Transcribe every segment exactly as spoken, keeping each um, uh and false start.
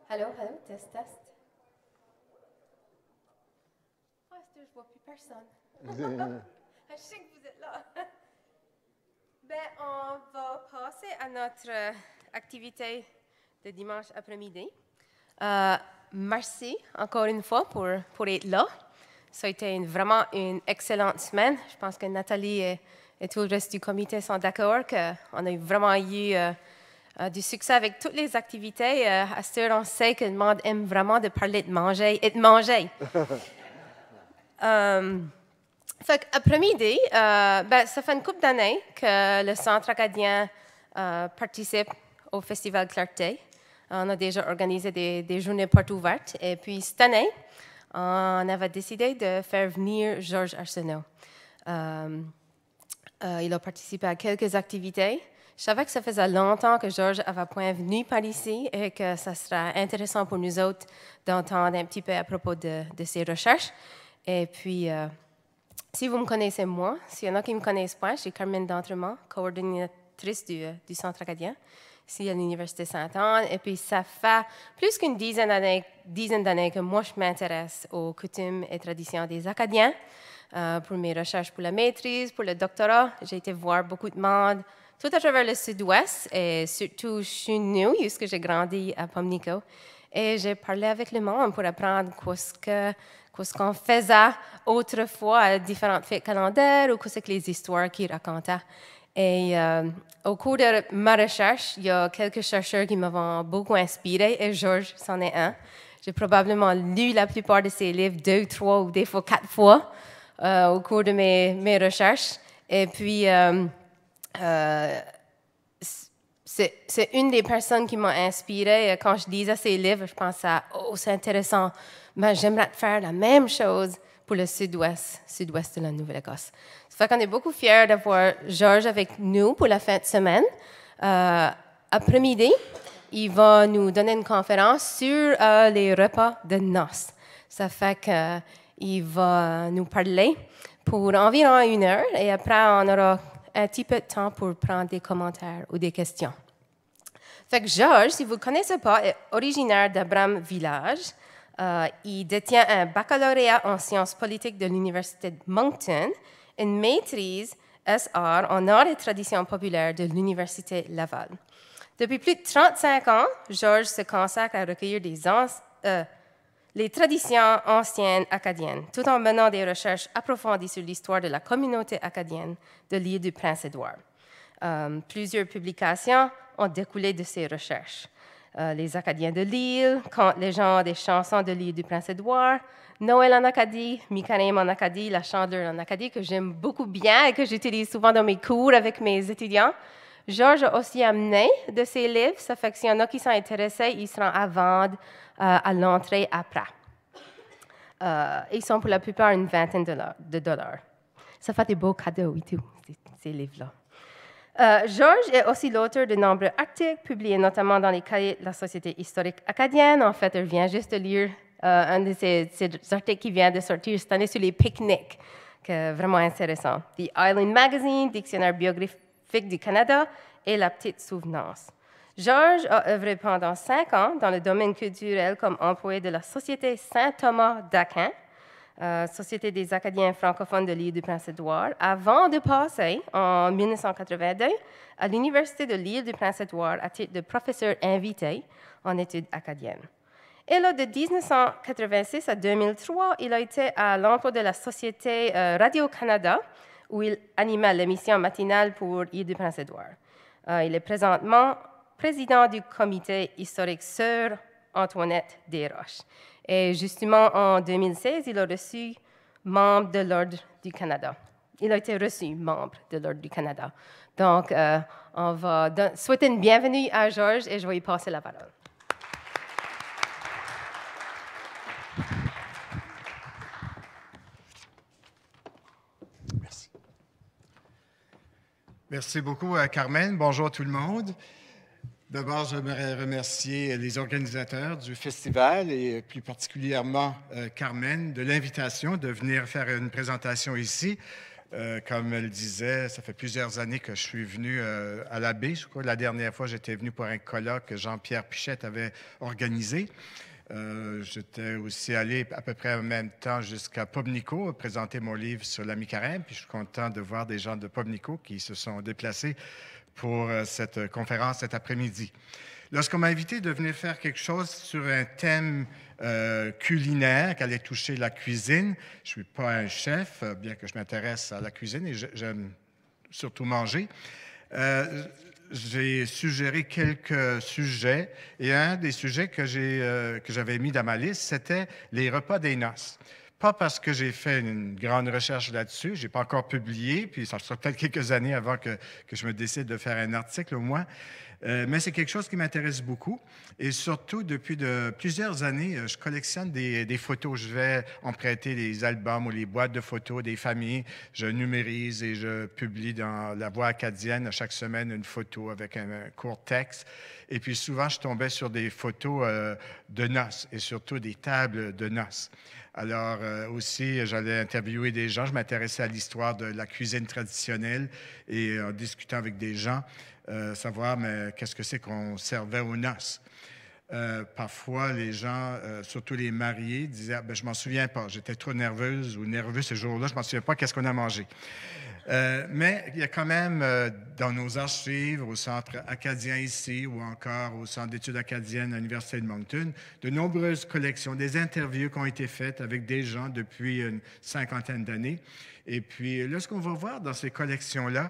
Allô, allô, test, test. Ah, c'est- je vois plus personne. Je sais que vous êtes là. Ben, on va passer à notre euh, activité de dimanche après-midi. Euh, merci encore une fois pour, pour être là. Ça a été une- vraiment une excellente semaine. Je pense que Nathalie et, et tout le reste du comité sont d'accord qu'on a vraiment eu euh, euh, du succès avec toutes les activités. Euh, à ce heure, on sait que le monde aime vraiment de parler de manger et de manger. euh, fait après-midi, euh, ben, ça fait une couple d'années que le Centre acadien euh, participe au Festival Clarté. On a déjà organisé des, des journées portes ouvertes. Et puis cette année, on avait décidé de faire venir Georges Arsenault. Euh, euh, il a participé à quelques activités. Je savais que ça faisait longtemps que Georges avait point venu par ici et que ça sera intéressant pour nous autres d'entendre un petit peu à propos de, de ses recherches. Et puis, euh, si vous me connaissez moi, s'il y en a qui ne me connaissent pas, je suis Carmen D'Entremont, coordonnatrice du, du Centre acadien, ici à l'Université Sainte-Anne. Et puis, ça fait plus qu'une dizaine d'années, dizaine d'années que moi, je m'intéresse aux coutumes et traditions des Acadiens. Euh, pour mes recherches pour la maîtrise, pour le doctorat, j'ai été voir beaucoup de monde tout à travers le sud-ouest et surtout chez nous, puisque j'ai grandi à Pamlico. Et j'ai parlé avec le monde pour apprendre ce que qu'est-ce qu'on faisait autrefois à différentes fêtes calendaires ou qu'est-ce que les histoires qu'ils racontaient. Et euh, au cours de ma recherche, il y a quelques chercheurs qui m'ont beaucoup inspiré et Georges c'en est un. J'ai probablement lu la plupart de ses livres deux, trois ou des fois quatre fois euh, au cours de mes, mes recherches. Et puis, euh, euh, c'est, c'est une des personnes qui m'a inspirée. Quand je lisais ses livres, je pensais, oh, c'est intéressant, mais j'aimerais faire la même chose pour le sud-ouest, sud-ouest de la Nouvelle-Écosse. Ça fait qu'on est beaucoup fiers d'avoir Georges avec nous pour la fin de semaine. Euh, après-midi, il va nous donner une conférence sur euh, les repas de noces. Ça fait qu'il va nous parler pour environ une heure et après, on aura un petit peu de temps pour prendre des commentaires ou des questions. Fait que Georges, si vous ne le connaissez pas, est originaire d'Abram Village. Euh, il détient un baccalauréat en sciences politiques de l'Université de Moncton, une maîtrise S R en arts et traditions populaires de l'Université Laval. Depuis plus de trente-cinq ans, Georges se consacre à recueillir des ans, euh, les traditions anciennes acadiennes, tout en menant des recherches approfondies sur l'histoire de la communauté acadienne de l'île du Prince-Édouard. Euh, plusieurs publications ont découlé de ces recherches. Euh, les Acadiens de l'île, Contes, légendes et chansons de l'île du Prince-Édouard, Noël en Acadie, Micarème en Acadie, la chandeleur en Acadie, que j'aime beaucoup bien et que j'utilise souvent dans mes cours avec mes étudiants. Georges a aussi amené de ces livres, ça fait que s'il y en a qui sont intéressés, ils seront à vendre euh, à l'entrée après. Euh, ils sont pour la plupart une vingtaine de dollars. De dollars. Ça fait des beaux cadeaux et tout, ces, ces livres-là. Euh, Georges est aussi l'auteur de nombreux articles publiés notamment dans les cahiers de la Société historique acadienne. En fait, elle vient juste de lire euh, un de ces, ces articles qui vient de sortir cette année sur les pique-niques, qui est vraiment intéressant. The Island Magazine, Dictionnaire biographique du Canada et La Petite Souvenance. Georges a œuvré pendant cinq ans dans le domaine culturel comme employé de la Société Saint-Thomas d'Aquin, Euh, Société des Acadiens francophones de l'île du Prince-Édouard, avant de passer en mille neuf cent quatre-vingt-deux à l'Université de l'île du Prince-Édouard à titre de professeur invité en études acadiennes. Et là, de mille neuf cent quatre-vingt-six à deux mille trois, il a été à l'emploi de la Société euh, Radio-Canada, où il animait l'émission matinale pour l'île du Prince-Édouard. Euh, il est présentement président du comité historique Sœur Antoinette Desroches. Et justement, en deux mille seize, il a reçu membre de l'Ordre du Canada. Il a été reçu membre de l'Ordre du Canada. Donc, euh, on va souhaiter une bienvenue à Georges et je vais lui passer la parole. Merci. Merci beaucoup, Carmen. Bonjour à tout le monde. D'abord, j'aimerais remercier les organisateurs du festival et plus particulièrement euh, Carmen de l'invitation de venir faire une présentation ici. Euh, comme elle disait, ça fait plusieurs années que je suis venu euh, à la baie. Je crois que la dernière fois, j'étais venu pour un colloque que Jean-Pierre Pichette avait organisé. Euh, j'étais aussi allé à peu près en même temps jusqu'à Pobnico, présenter mon livre sur la mi-carême. Puis je suis content de voir des gens de Pobnico qui se sont déplacés pour euh, cette conférence cet après-midi. Lorsqu'on m'a invité de venir faire quelque chose sur un thème euh, culinaire qui allait toucher la cuisine, je ne suis pas un chef, bien que je m'intéresse à la cuisine et j'aime surtout manger. Euh, j'ai suggéré quelques sujets et un des sujets que, j'ai, euh, que j'avais mis dans ma liste, c'était les repas des noces. Pas parce que j'ai fait une grande recherche là-dessus, je n'ai pas encore publié, puis ça sera peut-être quelques années avant que, que je me décide de faire un article au moins, euh, mais c'est quelque chose qui m'intéresse beaucoup. Et surtout, depuis de, plusieurs années, je collectionne des, des photos. Je vais emprunter les albums ou les boîtes de photos des familles. Je numérise et je publie dans La Voix acadienne chaque semaine une photo avec un, un court texte. Et puis souvent, je tombais sur des photos euh, de noces et surtout des tables de noces. Alors euh, aussi, j'allais interviewer des gens. Je m'intéressais à l'histoire de la cuisine traditionnelle et en discutant avec des gens, euh, savoir mais qu'est-ce que c'est qu'on servait aux noces. Euh, parfois, les gens, euh, surtout les mariés, disaient ah, « ben, je m'en souviens pas, j'étais trop nerveuse ou nerveux ce jour-là, je m'en souviens pas qu'est-ce qu'on a mangé. Euh, » Mais il y a quand même, euh, dans nos archives, au Centre acadien ici ou encore au Centre d'études acadiennes à l'Université de Moncton, de nombreuses collections, des interviews qui ont été faites avec des gens depuis une cinquantaine d'années. Et puis, là, ce qu'on va voir dans ces collections-là,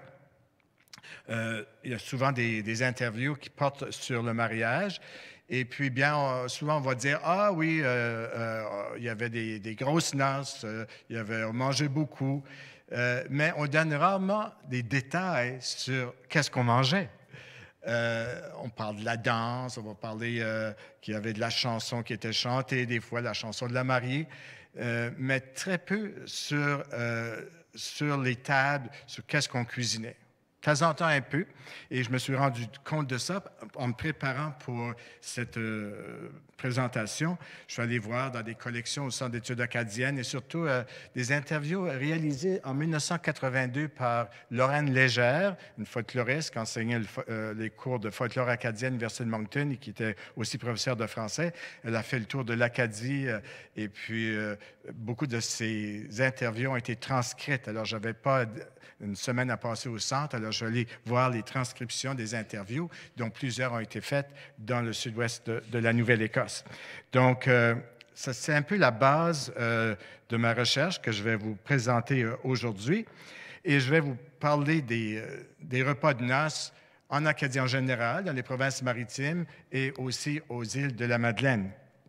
euh, il y a souvent des, des interviews qui portent sur le mariage. Et puis, bien, on, souvent, on va dire, ah oui, euh, euh, il y avait des, des grosses noces, euh, il y avait, on mangeait beaucoup, euh, mais on donne rarement des détails sur qu'est-ce qu'on mangeait. Euh, on parle de la danse, on va parler euh, qu'il y avait de la chanson qui était chantée, des fois la chanson de la mariée, euh, mais très peu sur, euh, sur les tables, sur qu'est-ce qu'on cuisinait. De temps en temps un peu, et je me suis rendu compte de ça en me préparant pour cette euh, présentation. Je suis allé voir dans des collections au Centre d'études acadiennes et surtout euh, des interviews réalisées en mille neuf cent quatre-vingt-deux par Lorraine Légère, une folkloriste qui enseignait le, euh, les cours de folklore acadien à l'Université de Moncton et qui était aussi professeure de français. Elle a fait le tour de l'Acadie euh, et puis euh, beaucoup de ces interviews ont été transcrites. Alors, je n'avais pas une semaine à passer au centre, alors je suis allé voir les transcriptions des interviews, dont plusieurs ont été faites dans le sud-ouest de, de la Nouvelle-Écosse. Donc, euh, ça, c'est un peu la base euh, de ma recherche que je vais vous présenter euh, aujourd'hui. Et je vais vous parler des, euh, des repas de noces en Acadie en général, dans les provinces maritimes et aussi aux îles de la Madeleine.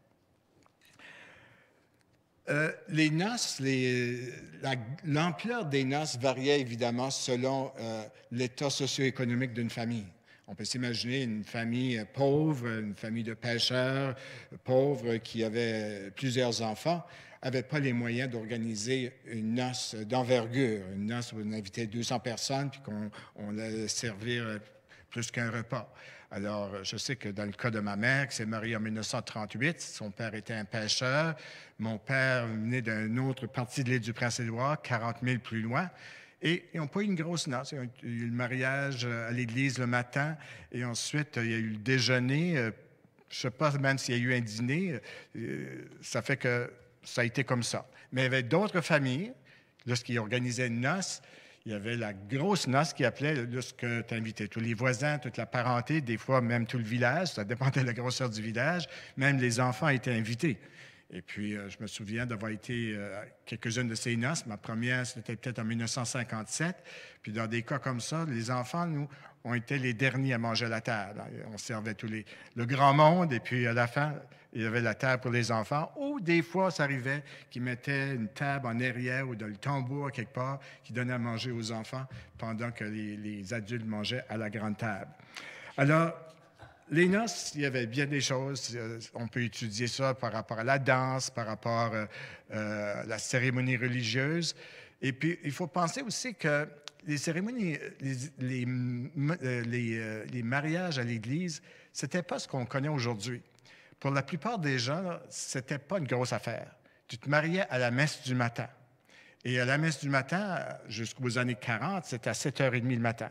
Euh, les noces, les, la, l'ampleur des noces variait évidemment selon euh, l'état socio-économique d'une famille. On peut s'imaginer une famille pauvre, une famille de pêcheurs pauvres qui avait plusieurs enfants, n'avait pas les moyens d'organiser une noce d'envergure, une noce où on invitait deux cents personnes puis qu'on on allait servir plus qu'un repas. Alors, je sais que dans le cas de ma mère, qui s'est mariée en mille neuf cent trente-huit, son père était un pêcheur. Mon père venait d'une autre partie de l'île du Prince-Édouard, quarante milles plus loin. Et ils n'ont pas eu une grosse noce. Il y a eu le mariage à l'église le matin et ensuite, il y a eu le déjeuner. Je ne sais pas même s'il y a eu un dîner. Ça fait que ça a été comme ça. Mais il y avait d'autres familles, lorsqu'ils organisaient une noce, il y avait la grosse noce qui appelait lorsque tu invitais tous les voisins, toute la parenté, des fois même tout le village, ça dépendait de la grosseur du village, même les enfants étaient invités. Et puis, euh, je me souviens d'avoir été euh, à quelques-unes de ces noces. Ma première, c'était peut-être en mille neuf cent cinquante-sept. Puis, dans des cas comme ça, les enfants, nous, ont été les derniers à manger à la table. On servait tous les, le grand monde, et puis à la fin, il y avait la table pour les enfants. Ou des fois, ça arrivait qu'ils mettaient une table en arrière ou dans le tambour quelque part qui donnait à manger aux enfants pendant que les, les adultes mangeaient à la grande table. Alors, les noces, il y avait bien des choses. On peut étudier ça par rapport à la danse, par rapport euh, euh, à la cérémonie religieuse. Et puis, il faut penser aussi que les cérémonies, les, les, les, les mariages à l'Église, ce n'était pas ce qu'on connaît aujourd'hui. Pour la plupart des gens, ce n'était pas une grosse affaire. Tu te mariais à la messe du matin. Et à la messe du matin, jusqu'aux années quarante, c'était à sept heures trente le matin.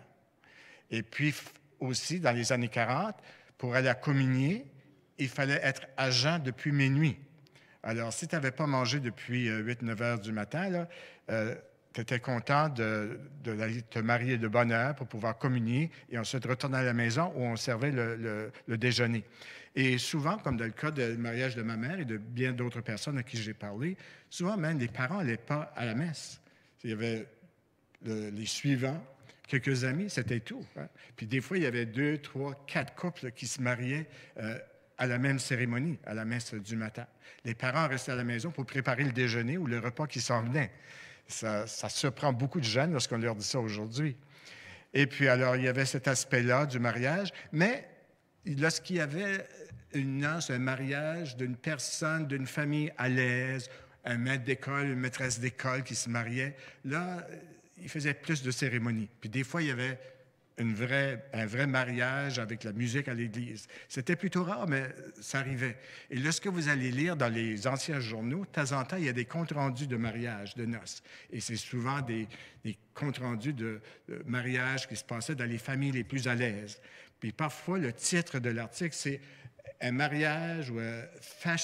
Et puis aussi, dans les années quarante, pour aller à communier, il fallait être à jeun depuis minuit. Alors, si tu n'avais pas mangé depuis huit neuf heures du matin, là, euh, tu étais content de, de te marier de bonne heure pour pouvoir communier et ensuite retourner à la maison où on servait le, le, le déjeuner. Et souvent, comme dans le cas du mariage de ma mère et de bien d'autres personnes à qui j'ai parlé, souvent même les parents n'allaient pas à la messe. Il y avait le, les suivants, quelques amis, c'était tout. Hein? Puis des fois, il y avait deux, trois, quatre couples qui se mariaient euh, à la même cérémonie, à la messe du matin. Les parents restaient à la maison pour préparer le déjeuner ou le repas qui s'en venait. Ça, ça surprend beaucoup de jeunes lorsqu'on leur dit ça aujourd'hui. Et puis, alors, il y avait cet aspect-là du mariage, mais lorsqu'il y avait une noce, un mariage d'une personne, d'une famille à l'aise, un maître d'école, une maîtresse d'école qui se mariait, là, il faisait plus de cérémonies. Puis des fois, il y avait une vraie, un vrai mariage avec la musique à l'église. C'était plutôt rare, mais ça arrivait. Et lorsque vous allez lire dans les anciens journaux, de temps en temps, il y a des comptes rendus de mariage, de noces. Et c'est souvent des, des comptes rendus de, de mariage qui se passaient dans les familles les plus à l'aise. Puis parfois, le titre de l'article, c'est « Un mariage ou un fashionable ».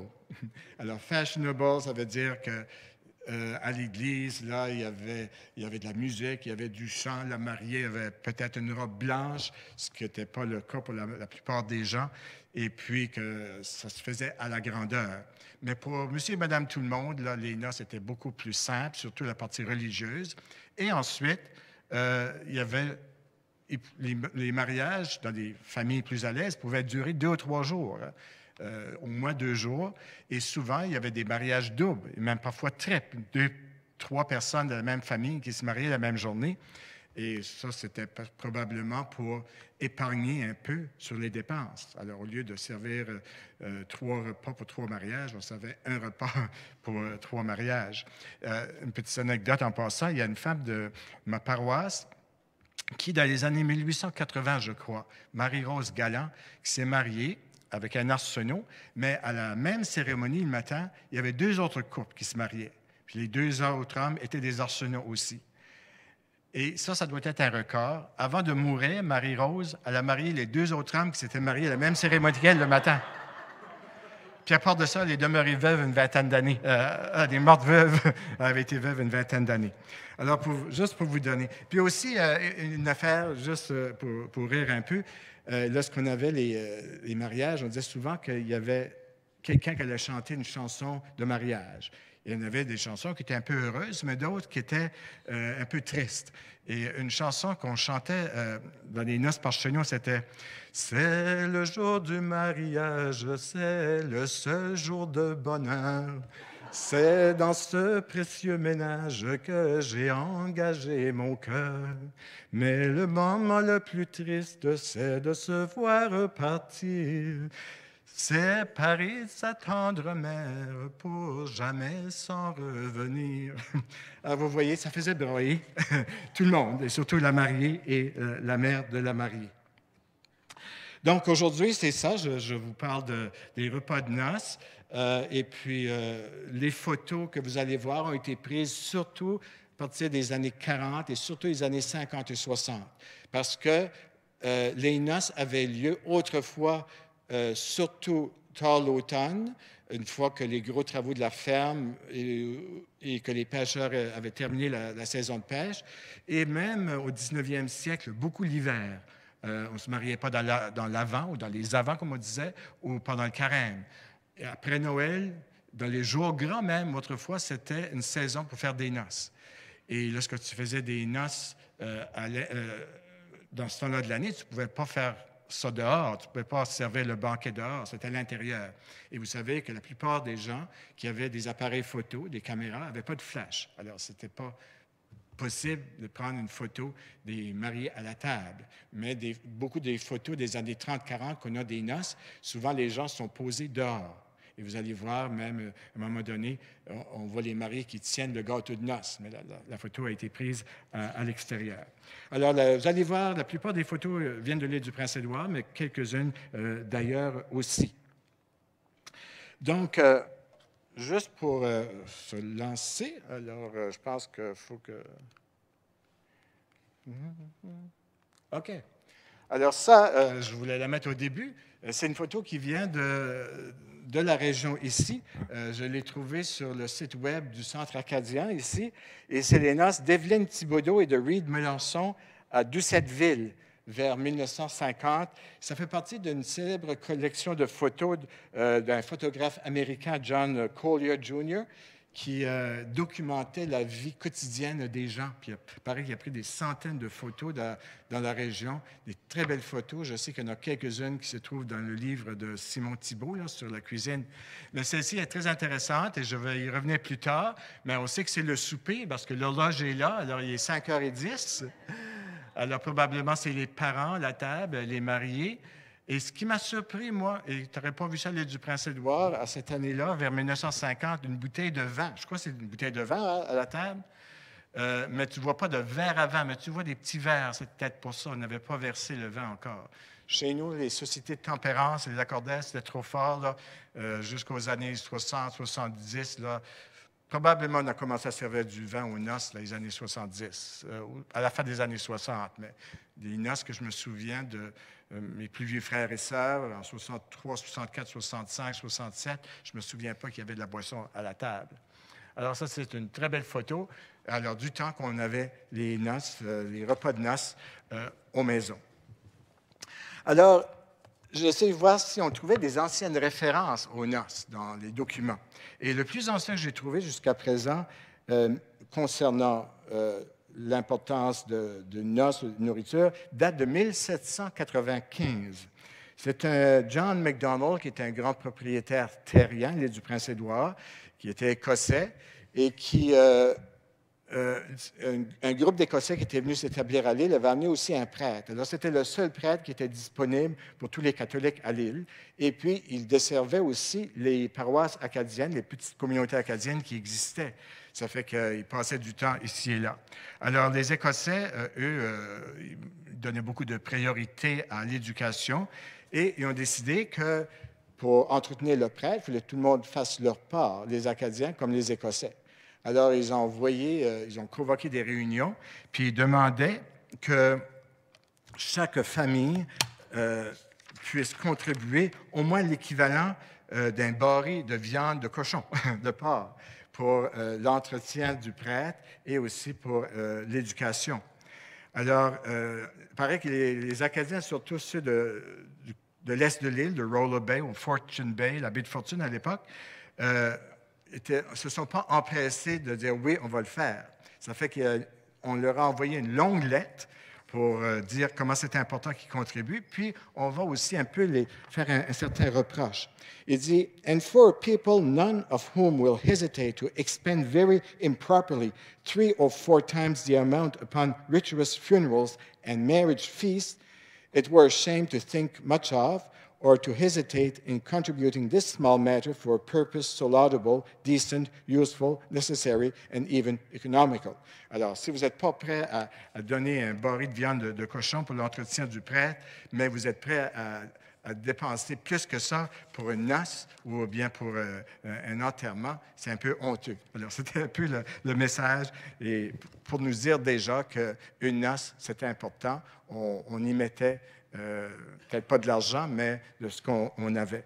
Alors, fashionable, ça veut dire que Euh, à l'église, là, il y, avait, il y avait de la musique, il y avait du chant. La mariée avait peut-être une robe blanche, ce qui n'était pas le cas pour la, la plupart des gens, et puis que ça se faisait à la grandeur. Mais pour monsieur et madame tout le monde, là, les noces étaient beaucoup plus simples, surtout la partie religieuse. Et ensuite, euh, il y avait les, les mariages dans les familles plus à l'aise pouvaient durer deux ou trois jours. Hein. Euh, au moins deux jours. Et souvent, il y avait des mariages doubles, et même parfois triples, deux, trois personnes de la même famille qui se mariaient la même journée. Et ça, c'était probablement pour épargner un peu sur les dépenses. Alors, au lieu de servir euh, trois repas pour trois mariages, on servait un repas pour euh, trois mariages. Euh, une petite anecdote en passant, il y a une femme de ma paroisse qui, dans les années mille huit cent quatre-vingts, je crois, Marie-Rose Galland, qui s'est mariée avec un arsenault, mais à la même cérémonie, le matin, il y avait deux autres couples qui se mariaient. Puis les deux autres hommes étaient des arsenaux aussi. Et ça, ça doit être un record. Avant de mourir, Marie-Rose, elle a marié les deux autres hommes qui s'étaient mariés à la même cérémonie qu'elle le matin. Puis à part de ça, elle est demeurée veuve une vingtaine d'années. Euh, elle est morte veuve, elle avait été veuve une vingtaine d'années. Alors, pour, juste pour vous donner. Puis aussi, euh, une affaire, juste pour, pour rire un peu, Euh, lorsqu'on avait les, euh, les mariages, on disait souvent qu'il y avait quelqu'un qui allait chanter une chanson de mariage. Il y en avait des chansons qui étaient un peu heureuses, mais d'autres qui étaient euh, un peu tristes. Et une chanson qu'on chantait euh, dans les noces par chez nous, c'était « C'est le jour du mariage, c'est le seul jour de bonheur. C'est dans ce précieux ménage que j'ai engagé mon cœur. Mais le moment le plus triste, c'est de se voir partir, séparé de sa tendre mère pour jamais s'en revenir. » Alors, vous voyez, ça faisait broyer tout le monde, et surtout la mariée et euh, la mère de la mariée. Donc, aujourd'hui, c'est ça, je, je vous parle de, des repas de noces. Euh, et puis, euh, les photos que vous allez voir ont été prises surtout à partir des années quarante et surtout les années cinquante et soixante, parce que euh, les noces avaient lieu autrefois, euh, surtout tard l'automne, une fois que les gros travaux de la ferme et, et que les pêcheurs avaient terminé la, la saison de pêche, et même au dix-neuvième siècle, beaucoup l'hiver. Euh, on ne se mariait pas dans, la, dans l'avent ou dans les avents, comme on disait, ou pendant le carême. Et après Noël, dans les jours grands même, autrefois, c'était une saison pour faire des noces. Et lorsque tu faisais des noces euh, à euh, dans ce temps-là de l'année, tu ne pouvais pas faire ça dehors, tu ne pouvais pas servir le banquet dehors, c'était à l'intérieur. Et vous savez que la plupart des gens qui avaient des appareils photo, des caméras, n'avaient pas de flash. Alors, ce n'était pas possible de prendre une photo des mariés à la table. Mais des, beaucoup des photos des années trente quarante qu'on a des noces, souvent les gens sont posés dehors. Et vous allez voir, même à un moment donné, on, on voit les mariés qui tiennent le gâteau de noces, mais la, la, la photo a été prise à, à l'extérieur. Alors, là, vous allez voir, la plupart des photos viennent de l'île du Prince-Édouard, mais quelques-unes euh, d'ailleurs aussi. Donc, euh, juste pour euh, se lancer, alors euh, je pense qu'il faut que... OK. Alors ça, euh, je voulais la mettre au début. C'est une photo qui vient de, de la région ici. Euh, je l'ai trouvée sur le site web du Centre acadien ici. Et c'est les noces d'Evelyne Thibodeau et de Reed Melançon à Doucetteville vers mille neuf cent cinquante. Ça fait partie d'une célèbre collection de photos euh, d'un photographe américain, John Collier junior, qui euh, documentait la vie quotidienne des gens. Puis, il paraît qu'il a pris des centaines de photos dans, dans la région, des très belles photos. Je sais qu'il y en a quelques-unes qui se trouvent dans le livre de Simon Thibault là, sur la cuisine. Mais celle-ci est très intéressante et je vais y revenir plus tard. Mais on sait que c'est le souper parce que l'horloge est là. Alors, il est cinq heures dix. Alors, probablement, c'est les parents, la table, les mariés. Et ce qui m'a surpris, moi, et tu n'aurais pas vu ça à l'île du Prince-Édouard, à cette année-là, vers mille neuf cent cinquante, une bouteille de vin. Je crois que c'est une bouteille de vin à, à la table. Euh, mais tu ne vois pas de verre à vin, mais tu vois des petits verres. C'est peut-être pour ça. On n'avait pas versé le vin encore. Chez nous, les sociétés de tempérance, les accordés, c'était trop fort, là, euh, jusqu'aux années soixante, soixante-dix, là. Probablement, on a commencé à servir du vin aux noces, dans les années soixante-dix, euh, à la fin des années soixante. Mais des noces que je me souviens de euh, mes plus vieux frères et sœurs, en soixante-trois, soixante-quatre, soixante-cinq, soixante-sept, je ne me souviens pas qu'il y avait de la boisson à la table. Alors ça, c'est une très belle photo. Alors, du temps qu'on avait les noces, euh, les repas de noces euh, aux maisons. Alors, j'essaie de voir si on trouvait des anciennes références aux noces dans les documents. Et le plus ancien que j'ai trouvé jusqu'à présent euh, concernant euh, l'importance de, de noces, de nourriture, date de mille sept cent quatre-vingt-quinze. C'est un John MacDonald, qui est un grand propriétaire terrien, l'île du Prince-Édouard, qui était écossais et qui... Euh, Euh, un, un groupe d'Écossais qui était venu s'établir à l'île avait amené aussi un prêtre. Alors, c'était le seul prêtre qui était disponible pour tous les catholiques à l'île. Et puis, il desservait aussi les paroisses acadiennes, les petites communautés acadiennes qui existaient. Ça fait qu'il passait du temps ici et là. Alors, les Écossais, euh, eux, euh, ils donnaient beaucoup de priorité à l'éducation et ils ont décidé que pour entretenir le prêtre, il fallait que tout le monde fasse leur part, les Acadiens comme les Écossais. Alors, ils ont envoyé, euh, ils ont convoqué des réunions, puis ils demandaient que chaque famille euh, puisse contribuer au moins l'équivalent euh, d'un baril de viande de cochon, de porc, pour euh, l'entretien du prêtre et aussi pour euh, l'éducation. Alors, euh, il paraît que les, les Acadiens, surtout ceux de, de l'est de l'île, de Roller Bay ou Fortune Bay, la baie de Fortune à l'époque, euh, ne se sont pas empressés de dire oui, on va le faire. Ça fait qu'on leur a envoyé une longue lettre pour euh, dire comment c'est important qu'ils contribuent, puis on va aussi un peu les faire un, un certain reproche. Il dit « And for people, none of whom will hesitate to expend very improperly three or four times the amount upon rituous funerals and marriage feasts, it were a shame to think much of, or to hesitate in contributing this small matter for a purpose so laudable, decent, useful, necessary, and even economical. » Alors, si vous n'êtes pas prêt à, à donner un baril de viande de, de cochon pour l'entretien du prêtre, mais vous êtes prêt à, à dépenser plus que ça pour une noce ou bien pour euh, un enterrement, c'est un peu honteux. Alors, c'était un peu le, le message et pour nous dire déjà qu'une noce, c'était important. On, on y mettait Euh, peut-être pas de l'argent, mais de ce qu'on on avait.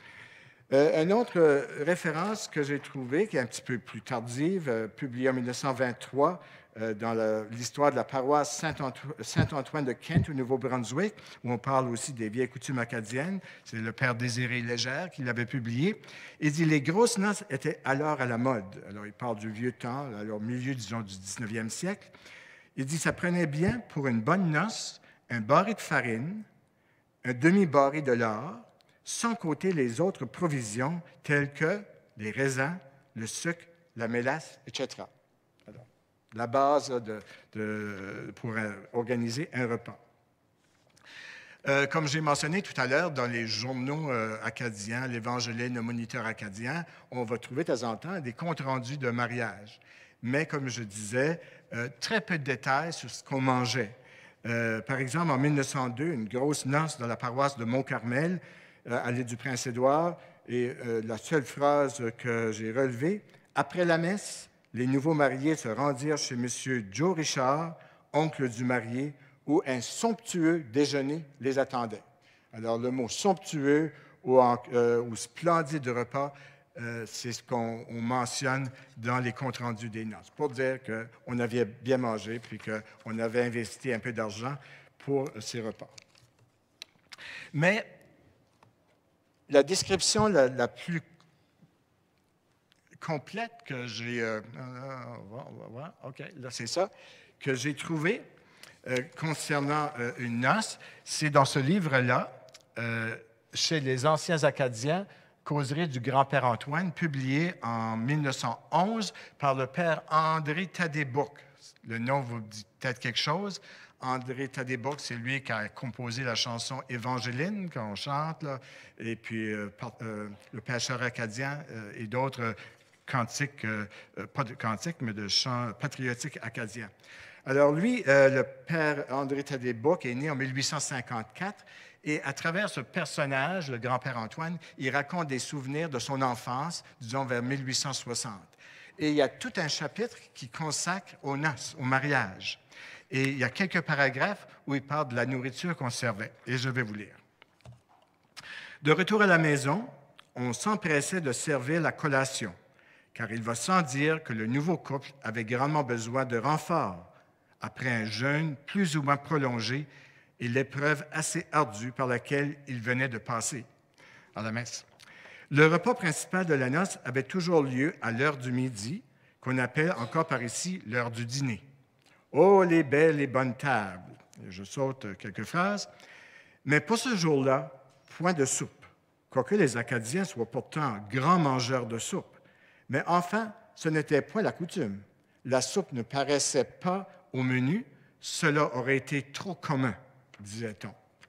Euh, une autre euh, référence que j'ai trouvée, qui est un petit peu plus tardive, euh, publiée en mille neuf cent vingt-trois euh, dans l'histoire de la paroisse Saint-Antoine, Saint-Antoine de Kent au Nouveau-Brunswick, où on parle aussi des vieilles coutumes acadiennes. C'est le père Désiré Légère qui l'avait publié. Il dit « Les grosses noces étaient alors à la mode. » Alors, il parle du vieux temps, alors au milieu, disons, du dix-neuvième siècle. Il dit « Ça prenait bien pour une bonne noce un baril de farine, un demi-baril de lard, sans compter les autres provisions telles que les raisins, le sucre, la mélasse, et cetera. Alors, la base de, de, pour euh, organiser un repas. Euh, comme j'ai mentionné tout à l'heure, dans les journaux euh, acadiens, l'Évangéliste, le Moniteur acadien, on va trouver de temps en temps des comptes rendus de mariage. Mais, comme je disais, euh, très peu de détails sur ce qu'on mangeait. Euh, par exemple, en mille neuf cent deux, une grosse noce dans la paroisse de Mont-Carmel, euh, à l'île du Prince-Édouard, et euh, la seule phrase que j'ai relevée, « Après la messe, les nouveaux mariés se rendirent chez M. Joe Richard, oncle du marié, où un somptueux déjeuner les attendait. » Alors, le mot « somptueux » ou, en, euh, ou « splendide repas », euh, c'est ce qu'on mentionne dans les comptes rendus des noces, pour dire qu'on avait bien mangé puis qu'on avait investi un peu d'argent pour ces repas. Mais la description la, la plus complète que j'ai... Euh, on va, on va voir, OK, là c'est ça, que j'ai trouvé euh, concernant euh, une noce, c'est dans ce livre-là, euh, chez les Anciens Acadiens, Causerie du grand-père Antoine, publié en mille neuf cent onze par le père André Tadé-Bouc. Le nom vous dit peut-être quelque chose. André Tadé-Bouc, c'est lui qui a composé la chanson « Évangéline » qu'on chante, là, et puis euh, euh, le pêcheur acadien euh, et d'autres euh, cantiques, euh, pas de cantiques, mais de chants patriotiques acadiens. Alors lui, euh, le père André Tadé-Bouc est né en mille huit cent cinquante-quatre, et à travers ce personnage, le grand-père Antoine, il raconte des souvenirs de son enfance, disons vers mille huit cent soixante. Et il y a tout un chapitre qui consacre aux noces, au mariage. Et il y a quelques paragraphes où il parle de la nourriture qu'on servait. Et je vais vous lire. De retour à la maison, on s'empressait de servir la collation, car il va sans dire que le nouveau couple avait grandement besoin de renfort après un jeûne plus ou moins prolongé et l'épreuve assez ardue par laquelle il venait de passer à la messe. Le repas principal de la noce avait toujours lieu à l'heure du midi, qu'on appelle encore par ici l'heure du dîner. Oh, les belles et bonnes tables! Je saute quelques phrases. Mais pour ce jour-là, point de soupe, quoique les Acadiens soient pourtant grands mangeurs de soupe. Mais enfin, ce n'était point la coutume. La soupe ne paraissait pas au menu, cela aurait été trop commun, disait-on.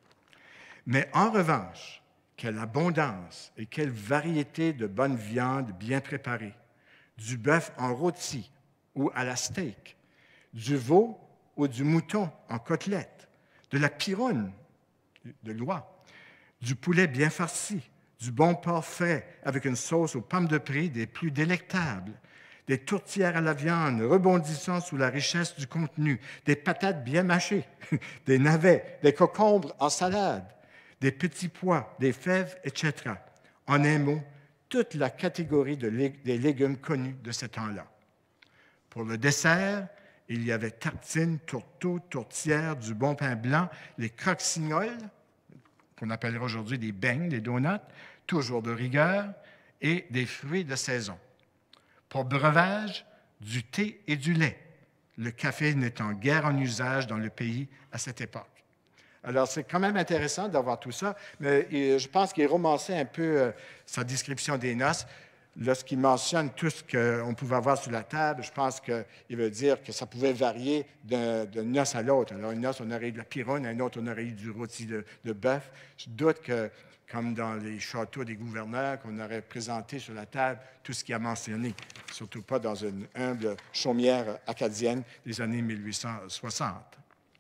Mais en revanche, quelle abondance et quelle variété de bonnes viandes bien préparées, du bœuf en rôti ou à la steak, du veau ou du mouton en côtelette, de la piroune de l'oie, du poulet bien farci, du bon porc frais avec une sauce aux pommes de prix des plus délectables, des tourtières à la viande rebondissant sous la richesse du contenu, des patates bien mâchées, des navets, des concombres en salade, des petits pois, des fèves, et cetera. En un mot, toute la catégorie de lég- des légumes connus de ce temps-là. Pour le dessert, il y avait tartines, tourteaux, tourtières, du bon pain blanc, les croque-signoles, qu'on appellerait aujourd'hui des beignes, des donuts, toujours de rigueur, et des fruits de saison. Pour breuvage, du thé et du lait, le café n'étant guère en usage dans le pays à cette époque. Alors, c'est quand même intéressant d'avoir tout ça, mais je pense qu'il romançait un peu euh, sa description des noces. Lorsqu'il mentionne tout ce qu'on pouvait avoir sur la table, je pense qu'il veut dire que ça pouvait varier d'une noce à l'autre. Alors, une noce, on aurait eu de la piroune, une autre, on aurait eu du rôti de, de bœuf. Je doute que, comme dans les châteaux des gouverneurs, qu'on aurait présenté sur la table tout ce qu'il a mentionné, surtout pas dans une humble chaumière acadienne des années mille huit cent soixante.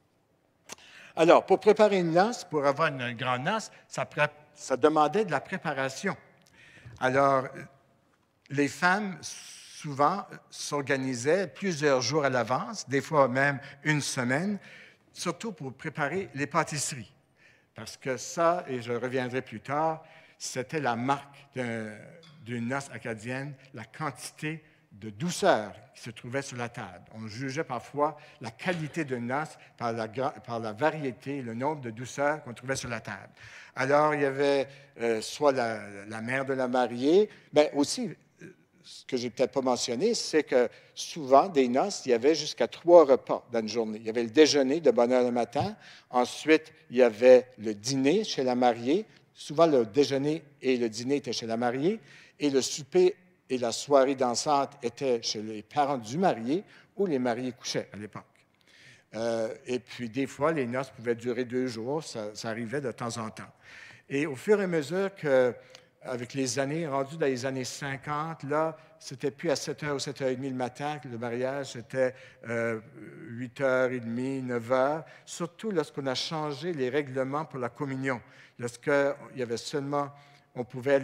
Alors, pour préparer une noce, pour avoir une grande noce, ça, ça demandait de la préparation. Alors, les femmes, souvent, s'organisaient plusieurs jours à l'avance, des fois même une semaine, surtout pour préparer les pâtisseries. Parce que ça, et je reviendrai plus tard, c'était la marque d'une noce acadienne, la quantité de douceur qui se trouvait sur la table. On jugeait parfois la qualité d'une noce par la, par la variété, le nombre de douceurs qu'on trouvait sur la table. Alors, il y avait euh, soit la, la mère de la mariée, mais aussi, ce que je n'ai peut-être pas mentionné, c'est que souvent, des noces, il y avait jusqu'à trois repas dans une journée. Il y avait le déjeuner de bonne heure le matin, ensuite, il y avait le dîner chez la mariée. Souvent, le déjeuner et le dîner étaient chez la mariée, et le souper et la soirée dansante étaient chez les parents du marié, où les mariés couchaient à l'époque. Euh, et puis, des fois, les noces pouvaient durer deux jours, ça, ça arrivait de temps en temps. Et au fur et à mesure que, avec les années, rendu dans les années cinquante, là, c'était plus à sept heures ou sept heures trente le matin que le mariage, c'était euh, huit heures trente, neuf heures, surtout lorsqu'on a changé les règlements pour la communion. Lorsqu'il y avait seulement, on pouvait aller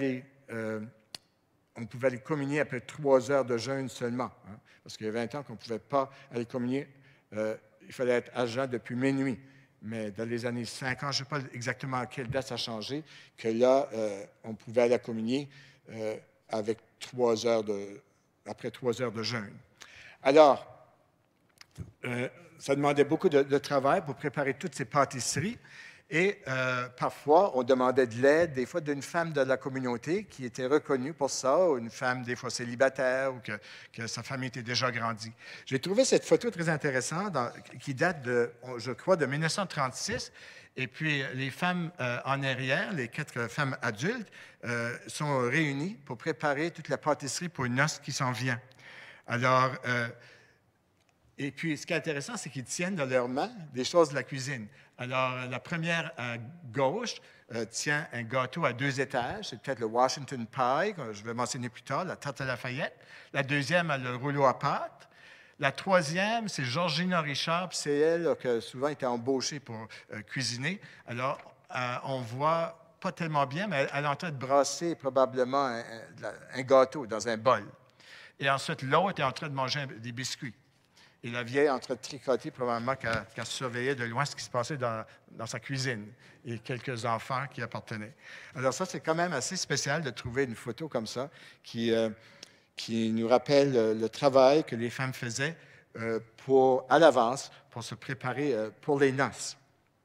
euh, on pouvait aller communier après trois heures de jeûne seulement. Hein, parce qu'il y a vingt ans qu'on ne pouvait pas aller communier. Euh, il fallait être à jeun depuis minuit. Mais dans les années cinquante, je ne sais pas exactement à quelle date ça a changé, que là, euh, on pouvait aller communier euh, avec trois heures de, après trois heures de jeûne. Alors, euh, ça demandait beaucoup de, de travail pour préparer toutes ces pâtisseries. Et euh, parfois, on demandait de l'aide, des fois d'une femme de la communauté qui était reconnue pour ça, ou une femme des fois célibataire, ou que, que sa famille était déjà grandie. J'ai trouvé cette photo très intéressante, dans, qui date, de, je crois, de mille neuf cent trente-six. Et puis, les femmes euh, en arrière, les quatre femmes adultes, euh, sont réunies pour préparer toute la pâtisserie pour une noce qui s'en vient. Alors, euh, et puis, ce qui est intéressant, c'est qu'ils tiennent dans leurs mains des choses de la cuisine. Alors, la première à gauche euh, tient un gâteau à deux étages. C'est peut-être le Washington Pie, que je vais mentionner plus tard, la tarte à Lafayette. La deuxième a le rouleau à pâte. La troisième, c'est Georgina Richard, puis c'est elle là, qui a souvent été embauchée pour euh, cuisiner. Alors, euh, on voit pas tellement bien, mais elle, elle est en train de brasser probablement un, un, un gâteau dans un bol. Et ensuite, l'autre est en train de manger un, des biscuits. Et la vieille est en train de tricoter, probablement qu'elle qu'elle surveillait de loin ce qui se passait dans, dans sa cuisine et quelques enfants qui appartenaient. Alors ça, c'est quand même assez spécial de trouver une photo comme ça qui, euh, qui nous rappelle le, le travail que les femmes faisaient euh, pour, à l'avance pour se préparer euh, pour les noces.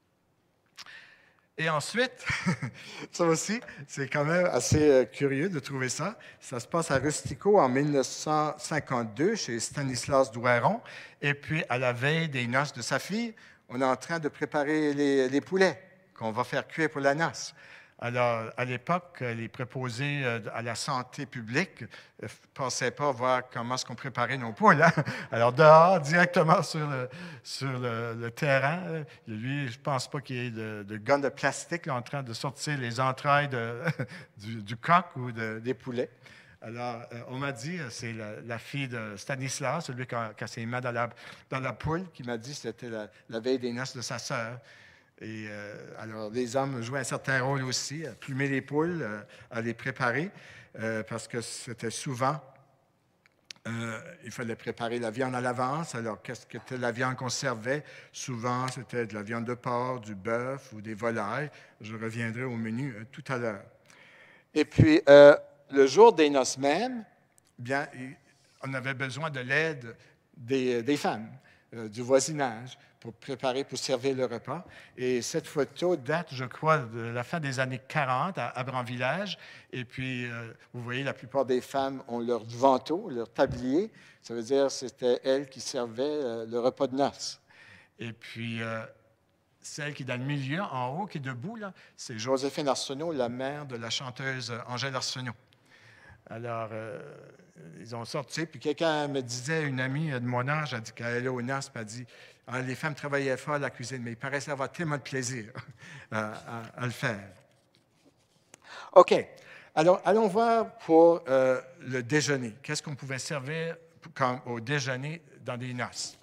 Et ensuite, ça aussi, c'est quand même assez euh, curieux de trouver ça. Ça se passe à Rustico en mille neuf cent cinquante-deux chez Stanislas Douaron. Et puis, à la veille des noces de sa fille, on est en train de préparer les, les poulets qu'on va faire cuire pour la noce. Alors, à l'époque, les préposés à la santé publique ne pensaient pas voir comment est-ce qu'on préparait nos poules. Hein? Alors, dehors, directement sur le, sur le, le terrain, lui, je ne pense pas qu'il y ait de, de gun de plastique là, en train de sortir les entrailles de, du, du coq ou de, des poulets. Alors, euh, on m'a dit, c'est la, la fille de Stanislas, celui qui a, qui a ses mains dans la, dans la poule, qui m'a dit que c'était la, la veille des noces de sa sœur. Et euh, alors, les hommes jouaient un certain rôle aussi, à plumer les poules, euh, à les préparer, euh, parce que c'était souvent, euh, il fallait préparer la viande à l'avance. Alors, qu'est-ce que était la viande qu'on servait? Souvent, c'était de la viande de porc, du bœuf ou des volailles. Je reviendrai au menu euh, tout à l'heure. Et puis, euh, le jour des noces même, bien, on avait besoin de l'aide des, des femmes, euh, du voisinage, pour préparer, pour servir le repas. Et cette photo date, je crois, de la fin des années quarante à Abran-Village. Et puis, euh, vous voyez, la plupart des femmes ont leur vantaux, leur tablier. Ça veut dire que c'était elles qui servaient euh, le repas de noces. Et puis, euh, celle qui est dans le milieu, en haut, qui est debout, là, c'est Joséphine Arsenault, la mère de la chanteuse Angèle Arsenault. Alors, euh, ils ont sorti, puis quelqu'un me disait, une amie de mon âge, a dit qu'elle allait aux noces, puis elle a dit, ah, les femmes travaillaient fort à la cuisine, mais il paraissait avoir tellement de plaisir à, à, à le faire. OK. Alors, allons voir pour euh, le déjeuner. Qu'est-ce qu'on pouvait servir comme, au déjeuner dans des noces?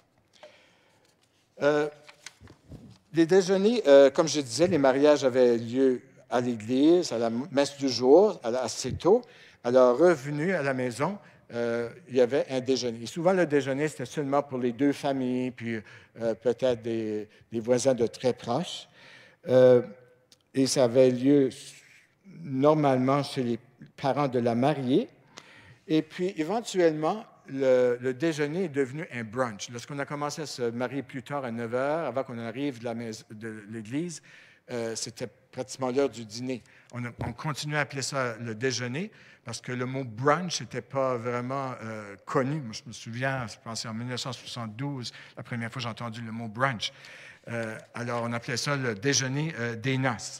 Euh, les déjeuners, euh, comme je disais, les mariages avaient lieu à l'église, à la messe du jour, assez tôt. Alors, revenu à la maison, euh, il y avait un déjeuner. Et souvent, le déjeuner, c'était seulement pour les deux familles, puis euh, peut-être des, des voisins de très proches. Euh, et ça avait lieu normalement chez les parents de la mariée. Et puis, éventuellement, le, le déjeuner est devenu un brunch. Lorsqu'on a commencé à se marier plus tard à neuf heures, avant qu'on arrive de, la maison, de l'église, euh, c'était pratiquement l'heure du dîner. On, a, on continuait à appeler ça le déjeuner parce que le mot brunch n'était pas vraiment euh, connu. Moi, je me souviens, je pense en mille neuf cent soixante-douze, la première fois que j'ai entendu le mot brunch. Euh, alors, on appelait ça le déjeuner euh, des noces.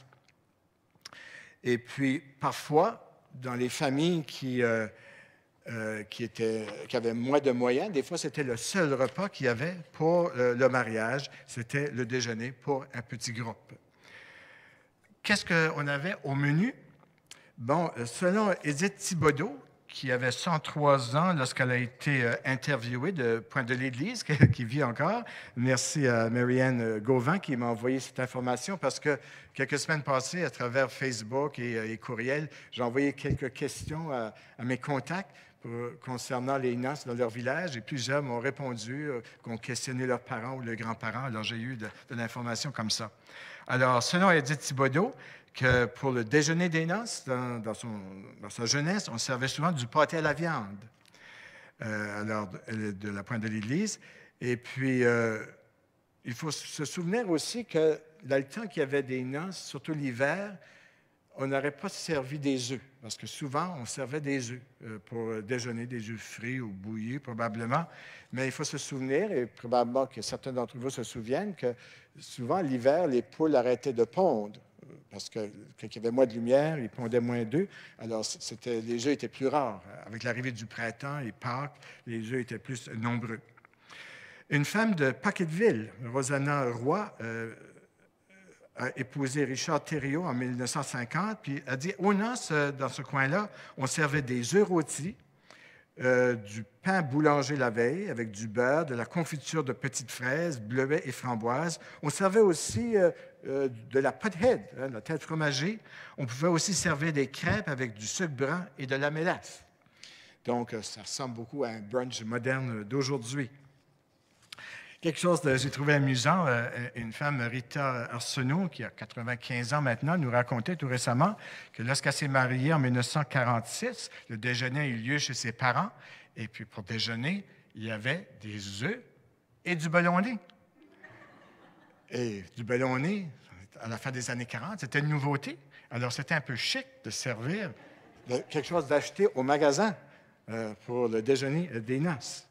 Et puis, parfois, dans les familles qui, euh, euh, qui, étaient, qui avaient moins de moyens, des fois, c'était le seul repas qu'il y avait pour euh, le mariage. C'était le déjeuner pour un petit groupe. Qu'est-ce qu'on avait au menu? Bon, selon Édith Thibodeau, qui avait cent trois ans lorsqu'elle a été euh, interviewée de Point de l'Église, qui vit encore. Merci à Marianne Gauvin qui m'a envoyé cette information parce que quelques semaines passées, à travers Facebook et, euh, et courriel, j'ai envoyé quelques questions à, à mes contacts pour, concernant les noces dans leur village et plusieurs m'ont répondu, euh, qu'ont questionné leurs parents ou leurs grands-parents. Alors j'ai eu de, de l'information comme ça. Alors, selon Edith Thibodeau, que pour le déjeuner des noces, dans, dans, son, dans sa jeunesse, on servait souvent du pâté à la viande, euh, alors de, de la Pointe de l'Église. Et puis, euh, il faut se souvenir aussi que dans le temps qu'il y avait des noces, surtout l'hiver, on n'aurait pas servi des œufs, parce que souvent, on servait des œufs euh, pour déjeuner, des œufs frits ou bouillis, probablement. Mais il faut se souvenir, et probablement que certains d'entre vous se souviennent, que souvent, l'hiver, les poules arrêtaient de pondre. Parce que quand il y avait moins de lumière, ils pondaient moins d'œufs. Alors, c'était, les œufs étaient plus rares. Avec l'arrivée du printemps et Pâques, les œufs étaient plus nombreux. Une femme de Packetteville, Rosanna Roy, euh, a épousé Richard Thériault en mille neuf cent cinquante, puis a dit, aux noces, dans ce coin-là, on servait des œufs rôtis, Euh, du pain boulanger la veille avec du beurre, de la confiture de petites fraises, bleuets et framboises. On servait aussi euh, euh, de la pothead, hein, la tête fromagée. On pouvait aussi servir des crêpes avec du sucre brun et de la mélasse. Donc, euh, ça ressemble beaucoup à un brunch moderne d'aujourd'hui. Quelque chose que j'ai trouvé amusant, euh, une femme, Rita Arsenault, qui a quatre-vingt-quinze ans maintenant, nous racontait tout récemment que lorsqu'elle s'est mariée en mille neuf cent quarante-six, le déjeuner a eu lieu chez ses parents, et puis pour déjeuner, il y avait des œufs et du ballonné. Et du ballonné, à la fin des années quarante, c'était une nouveauté. Alors, c'était un peu chic de servir de, quelque chose d'acheté au magasin euh, pour le déjeuner des noces.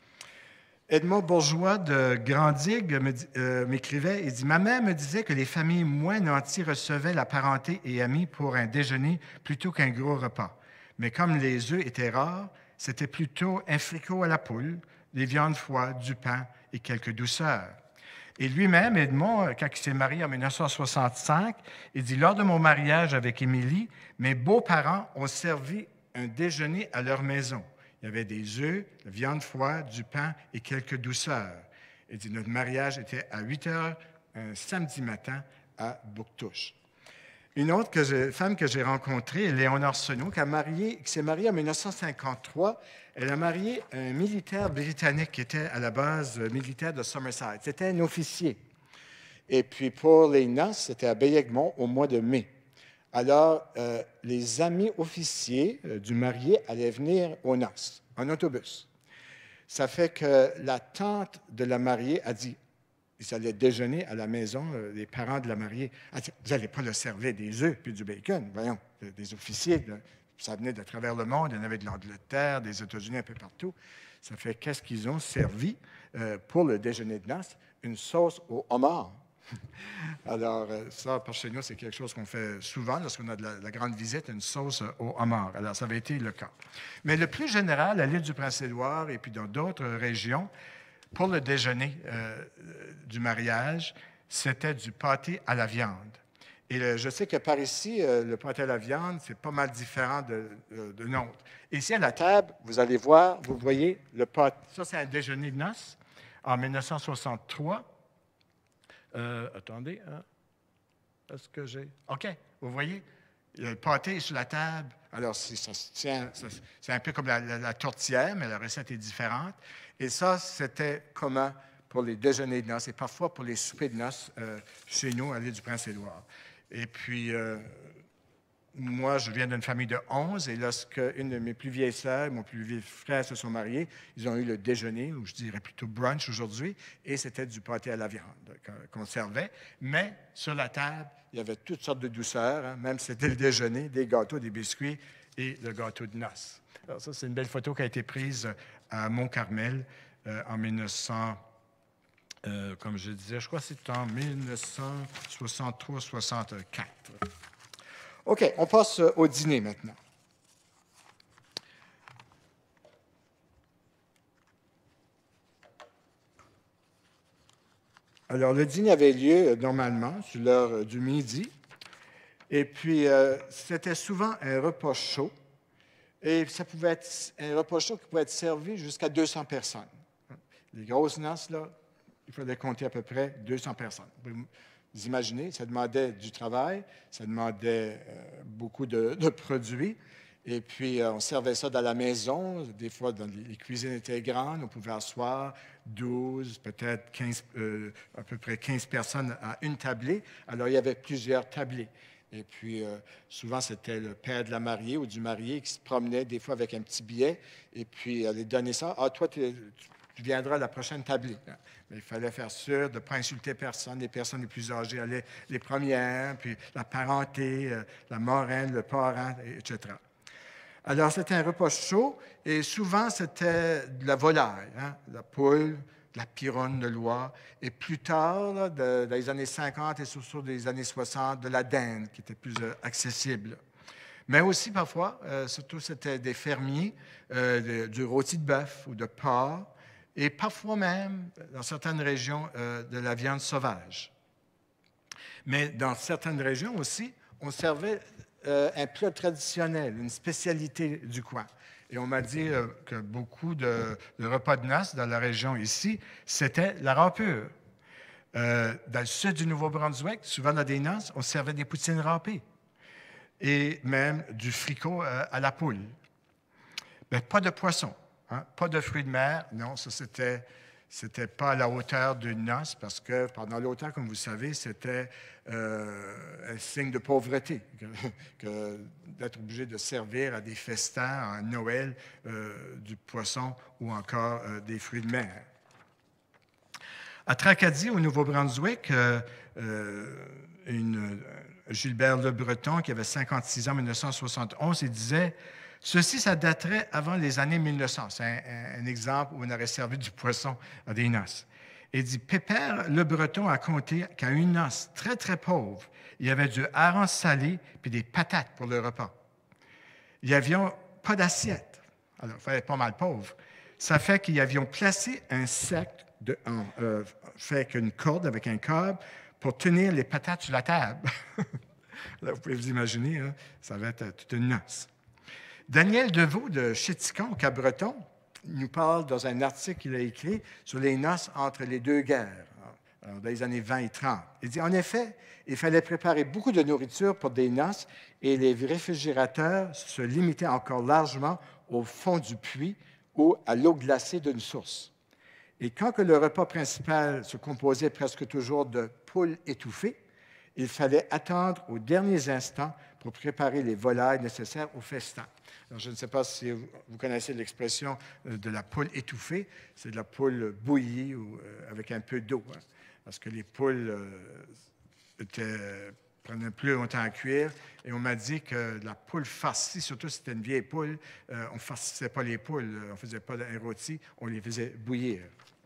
Edmond Bourgeois de Grandigue euh, m'écrivait, il dit « Ma mère me disait que les familles moins nanties recevaient la parenté et amis pour un déjeuner plutôt qu'un gros repas. Mais comme les œufs étaient rares, c'était plutôt un fricot à la poule, des viandes froides, du pain et quelques douceurs. » Et lui-même, Edmond, quand il s'est marié en mille neuf cent soixante-cinq, il dit « Lors de mon mariage avec Émilie, mes beaux-parents ont servi un déjeuner à leur maison. Il y avait des œufs, de la viande froide, du pain et quelques douceurs. » Il dit, notre mariage était à huit heures un samedi matin à Bouctouche. Une autre que je, femme que j'ai rencontrée, Léonore Arsenault, qui, a marié, qui s'est mariée en mille neuf cent cinquante-trois. Elle a marié un militaire britannique qui était à la base militaire de Summerside. C'était un officier. Et puis pour les noces, c'était à Baie-Egmont au mois de mai. Alors, euh, les amis officiers euh, du marié allaient venir aux noces, en autobus. Ça fait que la tante de la mariée a dit, ils allaient déjeuner à la maison, euh, les parents de la mariée, a dit, vous n'allez pas leur servir des œufs puis du bacon, voyons, des officiers, là, ça venait de travers le monde, il y en avait de l'Angleterre, des États-Unis, un peu partout. Ça fait qu'est-ce qu'ils ont servi euh, pour le déjeuner de noces? Une sauce au homard. Alors, ça, par chez nous, c'est quelque chose qu'on fait souvent lorsqu'on a de la, la grande visite, une sauce au homard. Alors, ça avait été le cas. Mais le plus général, à l'île du Prince-Édouard et puis dans d'autres régions, pour le déjeuner euh, du mariage, c'était du pâté à la viande. Et le, je sais que par ici, euh, le pâté à la viande, c'est pas mal différent de, de, de nôtre. Ici, à la table, vous allez voir, vous voyez le pâté. Ça, c'est un déjeuner de noces en mille neuf cent soixante-trois. Euh, attendez, hein? Est-ce que j'ai... OK, vous voyez, le pâté est sur la table. Alors, ça se tient, ça, c'est un peu comme la, la, la tourtière, mais la recette est différente. Et ça, c'était commun pour les déjeuners de noces et parfois pour les soupers de noces euh, chez nous, à l'île du Prince-Édouard. Et puis, euh, moi, je viens d'une famille de onze, et lorsque une de mes plus vieilles sœurs et mon plus vieux frère se sont mariés, ils ont eu le déjeuner, ou je dirais plutôt brunch aujourd'hui, et c'était du pâté à la viande qu'on servait. Mais sur la table, il y avait toutes sortes de douceurs, hein, même c'était le déjeuner, des gâteaux, des biscuits et le gâteau de noces. Alors ça, c'est une belle photo qui a été prise à Mont-Carmel euh, en mille neuf cents, euh, comme je disais, je crois que c'est en mille neuf cent soixante-trois soixante-quatre. OK, on passe au dîner maintenant. Alors, le dîner avait lieu normalement sur l'heure du midi. Et puis, euh, c'était souvent un repas chaud. Et ça pouvait être un repas chaud qui pouvait être servi jusqu'à deux cents personnes. Les grosses noces, là, il fallait compter à peu près deux cents personnes. Vous imaginez, ça demandait du travail, ça demandait euh, beaucoup de, de produits. Et puis, euh, on servait ça dans la maison. Des fois, dans les, les cuisines étaient grandes. On pouvait asseoir douze, peut-être quinze, euh, à peu près quinze personnes à une tablée. Alors, il y avait plusieurs tablées. Et puis, euh, souvent, c'était le père de la mariée ou du marié qui se promenait des fois avec un petit billet et puis allait donner ça. « Ah, toi, tu, tu viendras à la prochaine tablée. » Mais il fallait faire sûr de ne pas insulter personne. Les personnes les plus âgées allaient les premières, puis la parenté, euh, la marraine, le parent, et cetera. Alors, c'était un repas chaud et souvent, c'était de la volaille, hein, de la poule, de la pironne de l'oie, et plus tard, là, de, dans les années cinquante et surtout des années soixante, de la dinde, qui était plus euh, accessible. Mais aussi, parfois, euh, surtout, c'était des fermiers, euh, de, du rôti de bœuf ou de porc, et parfois même, dans certaines régions, euh, de la viande sauvage. Mais dans certaines régions aussi, on servait euh, un plat traditionnel, une spécialité du coin. Et on m'a dit euh, que beaucoup de, de repas de noces dans la région ici, c'était la râpure. Euh, dans le sud du Nouveau-Brunswick, souvent dans des noces, on servait des poutines râpées et même du fricot euh, à la poule. Mais pas de poisson, hein, pas de fruits de mer. Non, ça, c'était, c'était pas à la hauteur d'une noce parce que pendant longtemps, comme vous savez, c'était euh, un signe de pauvreté que, que d'être obligé de servir à des festins à Noël euh, du poisson ou encore euh, des fruits de mer. À Tracadie, au Nouveau-Brunswick, euh, euh, une, Gilbert Le Breton, qui avait cinquante-six ans en mille neuf cent soixante et onze, il disait « Ceci, ça daterait avant les années mille neuf cents. » C'est un, un, un exemple où on aurait servi du poisson à des noces. Il dit « Pépère Le Breton a compté qu'à une noce très, très pauvre, il y avait du hareng salé puis des patates pour le repas. Il n'y avait pas d'assiette. Alors, il fallait être pas mal pauvre. Ça fait qu'il y avions placé un sac de, en, euh, fait qu'une corde avec un câble pour tenir les patates sur la table. » Là, vous pouvez vous imaginer, hein, ça va être toute une noce. Daniel Deveau de Chéticon, au Cap-Breton, nous parle dans un article qu'il a écrit sur les noces entre les deux guerres, alors, dans les années vingt et trente. Il dit, en effet, il fallait préparer beaucoup de nourriture pour des noces et les réfrigérateurs se limitaient encore largement au fond du puits ou à l'eau glacée d'une source. Et quand que le repas principal se composait presque toujours de poules étouffées, il fallait attendre aux derniers instants pour préparer les volailles nécessaires au festin. Alors, je ne sais pas si vous connaissez l'expression de la poule étouffée. C'est de la poule bouillie ou, euh, avec un peu d'eau, hein, parce que les poules euh, étaient, prenaient plus longtemps à cuire. Et on m'a dit que la poule farcie, surtout si c'était une vieille poule, euh, on ne farcissait pas les poules, on ne faisait pas un rôti, on les faisait bouillir.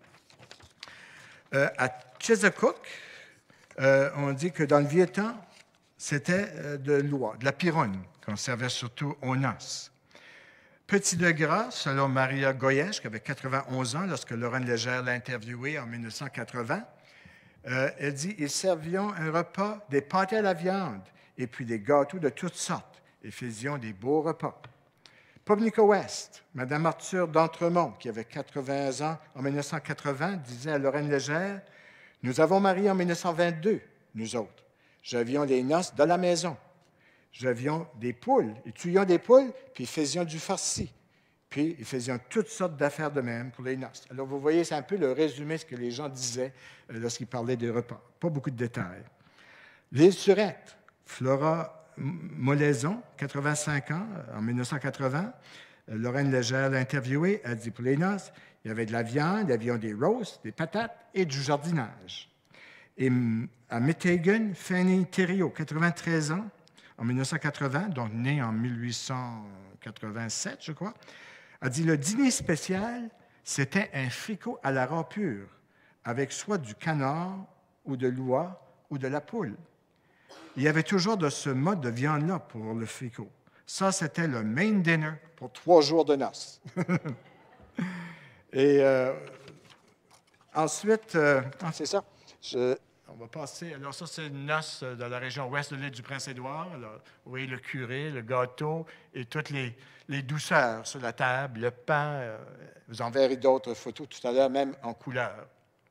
Euh, à Chesapeake, euh, on dit que dans le vieux temps, c'était euh, de l'oie, de la pironne, qu'on servait surtout aux noces. Petit de gras, selon Maria Goyesh, qui avait quatre-vingt-onze ans lorsque Lorraine Légère l'a interviewée en mille neuf cent quatre-vingts, euh, elle dit « Ils servions un repas, des pâtés à la viande, et puis des gâteaux de toutes sortes, et faisions des beaux repas. » Pubnica West, Mme Arthur d'Entremont, qui avait quatre-vingts ans en mille neuf cent quatre-vingts, disait à Lorraine Légère « Nous avons marié en mille neuf cent vingt-deux, nous autres. J'avions des noces dans la maison. J'avions des poules. Ils tuions des poules, puis ils faisions du farci. Puis ils faisions toutes sortes d'affaires de même pour les noces. » Alors, vous voyez, c'est un peu le résumé de ce que les gens disaient lorsqu'ils parlaient des repas. Pas beaucoup de détails. L'île Surette, Flora Molaison, quatre-vingt-cinq ans, en mille neuf cent quatre-vingts. Lorraine Légère l'a interviewée. Elle dit pour les noces, il y avait de la viande, il y avait des roasts, des patates et du jardinage. Et à Metegan, Fanny Thériault, quatre-vingt-treize ans, en mille neuf cent quatre-vingts, donc née en mille huit cent quatre-vingt-sept, je crois, a dit le dîner spécial, c'était un fricot à la râpure, avec soit du canard ou de l'oie ou de la poule. Il y avait toujours de ce mode de viande-là pour le fricot. Ça, c'était le main dinner pour trois jours de noces. Et euh, ensuite, euh, ah, c'est ça. Je, On va passer. Alors, ça, c'est une noce de la région ouest de l'île du Prince-Édouard. Alors, vous voyez le curé, le gâteau et toutes les, les douceurs sur la table, le pain. Euh, vous en verrez d'autres photos tout à l'heure, même en couleur.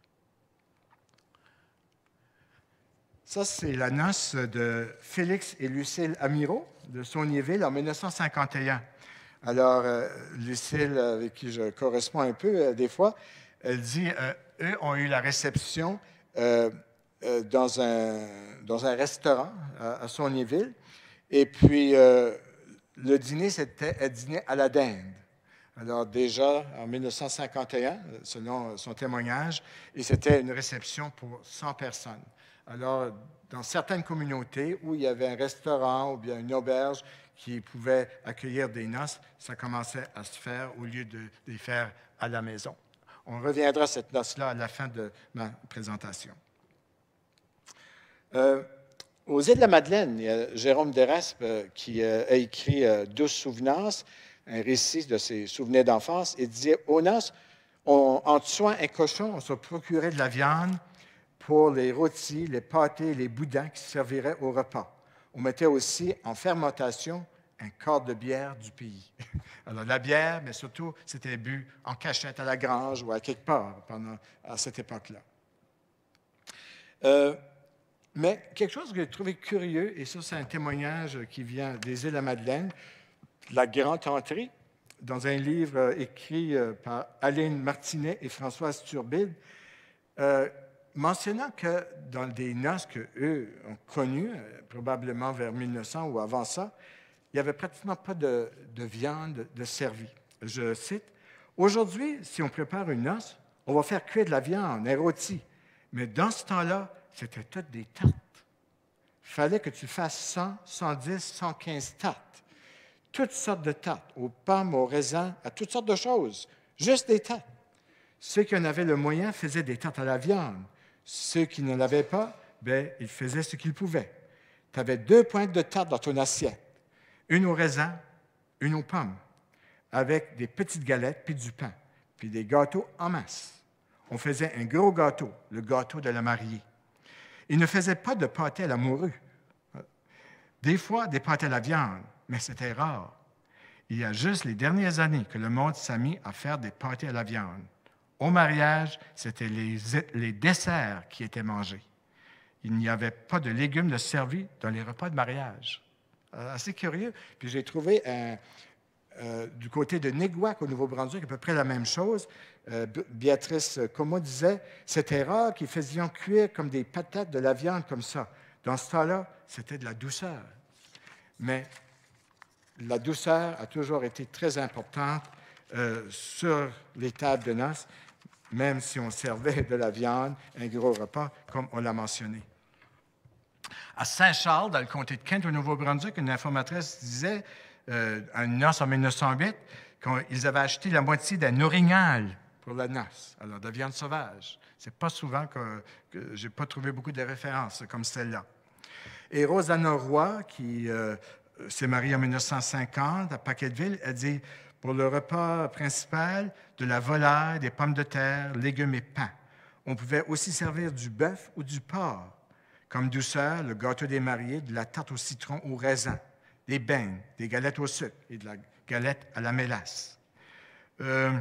Ça, c'est la noce de Félix et Lucille Amirault de Saulniéville en mille neuf cent cinquante et un. Alors, euh, Lucille, avec qui je corresponds un peu euh, des fois, elle dit, euh, eux ont eu la réception euh, euh, dans, un, dans un restaurant à, à Saulniéville. Et puis, euh, le dîner, c'était un dîner à la dinde. Alors, déjà, en mille neuf cent cinquante et un, selon son témoignage, et c'était une réception pour cent personnes. Alors, dans certaines communautés où il y avait un restaurant ou bien une auberge qui pouvait accueillir des noces, ça commençait à se faire au lieu de, de les faire à la maison. On reviendra à cette noce-là à la fin de ma présentation. Euh, aux îles de la Madeleine, il y a Jérôme Deraspe euh, qui euh, a écrit euh, « Douce souvenance », un récit de ses souvenirs d'enfance. Il disait « Aux noces, on, en tuant un cochon, on se procurait de la viande pour les rôtis, les pâtés, les boudins qui serviraient au repas. On mettait aussi en fermentation un quart de bière du pays. » Alors, la bière, mais surtout, c'était bu en cachette à la grange ou à quelque part pendant, à cette époque-là. Euh, mais quelque chose que j'ai trouvé curieux, et ça, c'est un témoignage qui vient des îles de la Madeleine, la Grande Entrée, dans un livre écrit par Aline Martinet et Françoise Turbide, euh, mentionnant que dans des noces qu'eux ont connues, probablement vers mille neuf cents ou avant ça, il n'y avait pratiquement pas de, de viande de servie. Je cite, « Aujourd'hui, si on prépare une noce, on va faire cuire de la viande, un rôti. Mais dans ce temps-là, c'était toutes des tartes. Il fallait que tu fasses cent, cent dix, cent quinze tartes. Toutes sortes de tartes, aux pommes, aux raisins, à toutes sortes de choses. Juste des tartes. Ceux qui en avaient le moyen faisaient des tartes à la viande. Ceux qui ne l'avaient pas, bien, ils faisaient ce qu'ils pouvaient. Tu avais deux pointes de tarte dans ton assiette. Une aux raisins, une aux pommes, avec des petites galettes puis du pain, puis des gâteaux en masse. On faisait un gros gâteau, le gâteau de la mariée. Ils ne faisaient pas de pâté à la morue. Des fois, des pâtés à la viande, mais c'était rare. Il y a juste les dernières années que le monde s'est mis à faire des pâtés à la viande. Au mariage, c'était les, les desserts qui étaient mangés. Il n'y avait pas de légumes de servis dans les repas de mariage. Euh, assez curieux. Puis j'ai trouvé un, euh, du côté de Néguac, au Nouveau-Brunswick, à peu près la même chose. Euh, Béatrice Como disait, c'était rare qu'ils faisaient cuire comme des patates de la viande comme ça. Dans ce temps-là, c'était de la douceur. Mais la douceur a toujours été très importante euh, sur les tables de noces, même si on servait de la viande, un gros repas, comme on l'a mentionné. À Saint-Charles, dans le comté de Kent, au Nouveau-Brunswick, une informatrice disait, euh, à une noce en mille neuf cent huit, qu'ils avaient acheté la moitié d'un orignal pour la noce, alors de la viande sauvage. Ce n'est pas souvent que, que je n'ai pas trouvé beaucoup de références comme celle-là. Et Rosanna Roy, qui euh, s'est mariée en mille neuf cent cinquante à Paquetteville, a dit, pour le repas principal, de la volaille, des pommes de terre, légumes et pain. On pouvait aussi servir du bœuf ou du porc. Comme douceur, le gâteau des mariés, de la tarte au citron ou au raisin, des beignes, des galettes au sucre et de la galette à la mélasse. Euh,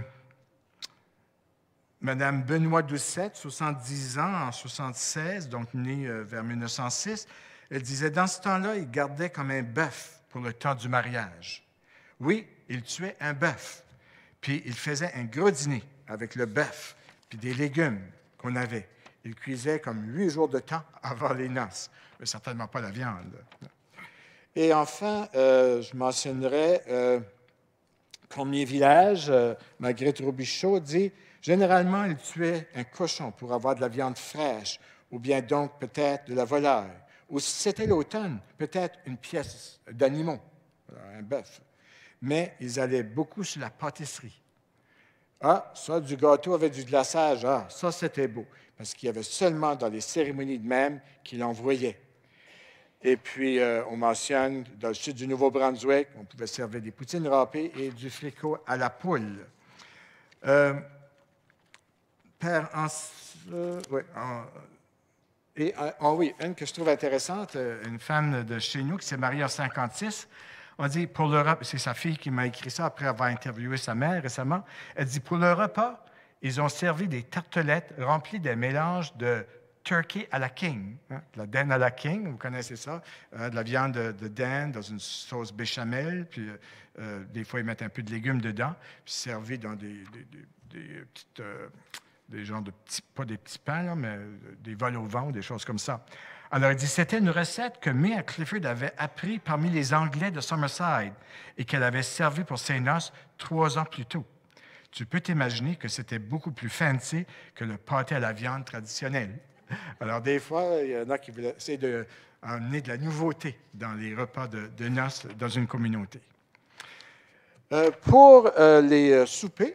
Madame Benoît Doucette, soixante-dix ans, en mille neuf cent soixante-seize, donc née euh, vers mille neuf cent six, elle disait, dans ce temps-là, il gardait comme un bœuf pour le temps du mariage. Oui, il tuait un bœuf, puis il faisait un gros dîner avec le bœuf, puis des légumes qu'on avait. Il cuisait comme huit jours de temps avant les noces, mais certainement pas la viande. Et enfin, euh, je mentionnerai euh, Cormier Village, euh, Marguerite Robichaud dit, généralement, il tuait un cochon pour avoir de la viande fraîche, ou bien donc peut-être de la volaille, ou si c'était l'automne, peut-être une pièce d'animaux, un bœuf. Mais ils allaient beaucoup sur la pâtisserie. Ah, ça, du gâteau avec du glaçage, ah, ça, c'était beau. Parce qu'il y avait seulement dans les cérémonies de même qu'il envoyait. Et puis, euh, on mentionne, dans le sud du Nouveau-Brunswick, on pouvait servir des poutines râpées et du fricot à la poule. Euh, Père, en, euh, ouais, en, Et euh, oh oui, une que je trouve intéressante, euh, une femme de chez nous qui s'est mariée en cinquante-six, on dit pour le repas, c'est sa fille qui m'a écrit ça après avoir interviewé sa mère récemment, elle dit pour le repas, ils ont servi des tartelettes remplies d'un mélange de turkey à la king, hein, de la dinde à la king, vous connaissez ça, euh, de la viande de, de dinde dans une sauce béchamel, puis euh, euh, des fois ils mettent un peu de légumes dedans, puis servi dans des, des, des, des petites... Euh, des genres de petits, pas des petits pains, là, mais des vols au vent, des choses comme ça. Alors, il dit, c'était une recette que Mia Clifford avait appris parmi les Anglais de Summerside et qu'elle avait servi pour ses noces trois ans plus tôt. Tu peux t'imaginer que c'était beaucoup plus fancy que le pâté à la viande traditionnel. Alors, des fois, il y en a qui veulent essayer d'emmener de la nouveauté dans les repas de, de noces dans une communauté. Euh, pour euh, les euh, soupers,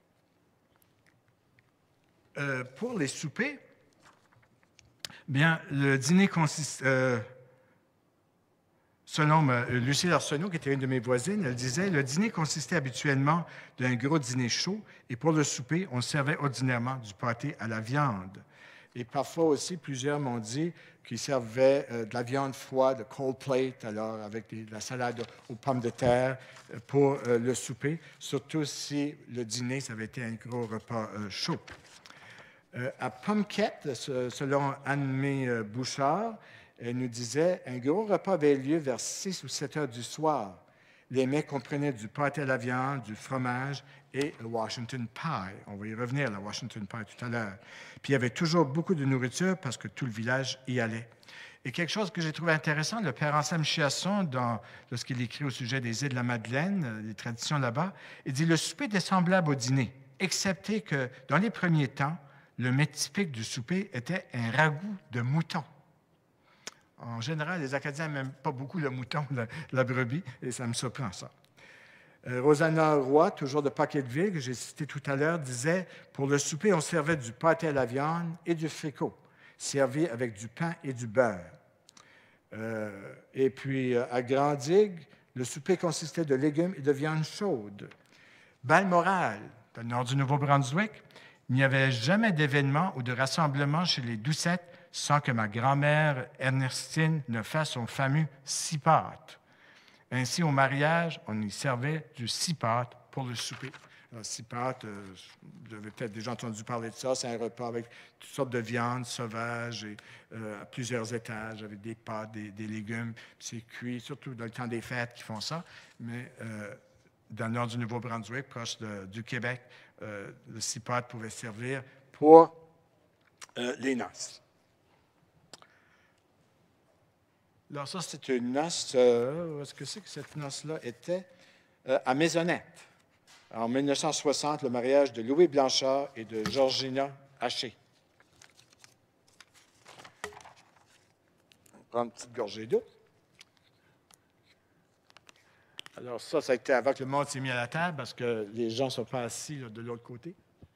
Euh, pour les soupers, bien, le dîner consiste, euh, selon euh, Lucille Arsenault, qui était une de mes voisines, elle disait, le dîner consistait habituellement d'un gros dîner chaud, et pour le souper, on servait ordinairement du pâté à la viande. Et parfois aussi, plusieurs m'ont dit qu'ils servaient euh, de la viande froide, de cold plate, alors avec des, de la salade aux pommes de terre euh, pour euh, le souper, surtout si le dîner, ça avait été un gros repas euh, chaud. Euh, à Pomquette, selon Anne-Mé Bouchard, elle nous disait « Un gros repas avait lieu vers six ou sept heures du soir. Les mets comprenaient du pâté à la viande, du fromage et le Washington Pie. » On va y revenir, la Washington Pie, tout à l'heure. Puis il y avait toujours beaucoup de nourriture parce que tout le village y allait. Et quelque chose que j'ai trouvé intéressant, le père Anselme Chiasson, dans, lorsqu'il écrit au sujet des îles de la Madeleine, les traditions là-bas, il dit « Le souper était semblable au dîner, excepté que, dans les premiers temps, le mets typique du souper était un ragoût de mouton. » En général, les Acadiens n'aiment pas beaucoup le mouton, la, la brebis, et ça me surprend, ça. Euh, Rosanna Roy, toujours de Pocketteville, que j'ai cité tout à l'heure, disait « Pour le souper, on servait du pâté à la viande et du fricot, servi avec du pain et du beurre. Euh, et puis, euh, à Grand-Digue, le souper consistait de légumes et de viande chaude. Balmoral, dans le nord du Nouveau-Brunswick, il n'y avait jamais d'événement ou de rassemblement chez les Doucettes sans que ma grand-mère Ernestine ne fasse son fameux six-pâtes. Ainsi, au mariage, on y servait du six-pâtes pour le souper. Alors, six-pâtes, euh, vous avez peut-être déjà entendu parler de ça, c'est un repas avec toutes sortes de viandes sauvages et euh, à plusieurs étages, avec des pâtes, des, des légumes. C'est cuit, surtout dans le temps des fêtes qui font ça, mais euh, dans le nord du Nouveau-Brunswick, proche de, du Québec, euh, le six-pâtes pouvait servir pour euh, les noces. Alors ça, c'est une noce, euh, où est-ce que c'est que cette noce-là était? Euh, à Maisonnette. En mille neuf cent soixante, le mariage de Louis Blanchard et de Georgina Haché. On va prendre une petite gorgée d'eau. Alors ça, ça a été avant que le monde s'est mis à la table parce que les gens ne sont pas assis là, de l'autre côté.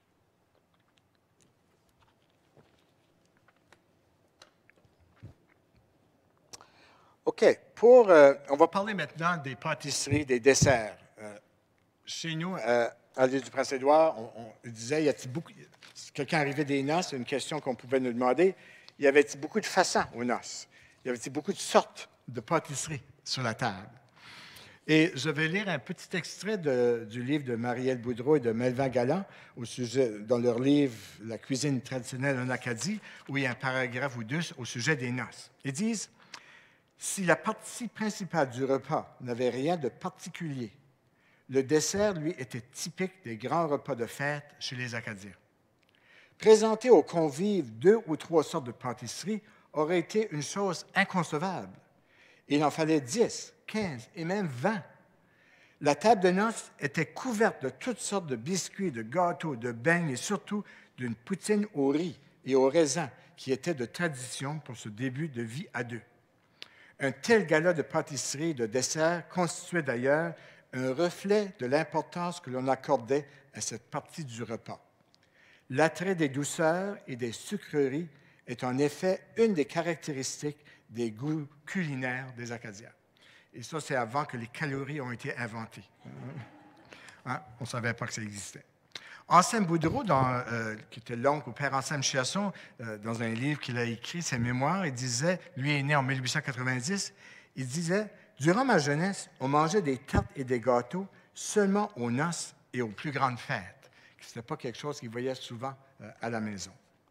OK. Pour, euh, on va parler maintenant des pâtisseries, des desserts. Euh, chez nous, euh, à l'île du Prince-Édouard, on, on disait, y a-t-il beaucoup... Si quelqu'un arrivait des noces, c'est une question qu'on pouvait nous demander, y avait-il beaucoup de façons aux noces? Y avait-il beaucoup de sortes de pâtisseries sur la table? Et je vais lire un petit extrait de, du livre de Marielle Boudreau et de Melvin Galland au sujet, dans leur livre « La cuisine traditionnelle en Acadie », où il y a un paragraphe ou deux au sujet des noces. Ils disent « Si la partie principale du repas n'avait rien de particulier, le dessert, lui, était typique des grands repas de fête chez les Acadiens. Présenter aux convives deux ou trois sortes de pâtisseries aurait été une chose inconcevable. Il en fallait dix, quinze et même vingt. La table de noces était couverte de toutes sortes de biscuits, de gâteaux, de beignes et surtout d'une poutine au riz et au raisin qui était de tradition pour ce début de vie à deux. Un tel gala de pâtisserie et de dessert constituait d'ailleurs un reflet de l'importance que l'on accordait à cette partie du repas. L'attrait des douceurs et des sucreries est en effet une des caractéristiques des goûts culinaires des Acadiens. Et ça, c'est avant que les calories ont été inventées. Hein? On ne savait pas que ça existait. Anselme Boudreau, dans, euh, qui était l'oncle au père Anselme Chiasson, euh, dans un livre qu'il a écrit, ses mémoires, il disait, lui est né en mille huit cent quatre-vingt-dix, il disait « Durant ma jeunesse, on mangeait des tartes et des gâteaux seulement aux noces et aux plus grandes fêtes. » Ce n'était pas quelque chose qu'il voyait souvent euh, à la maison.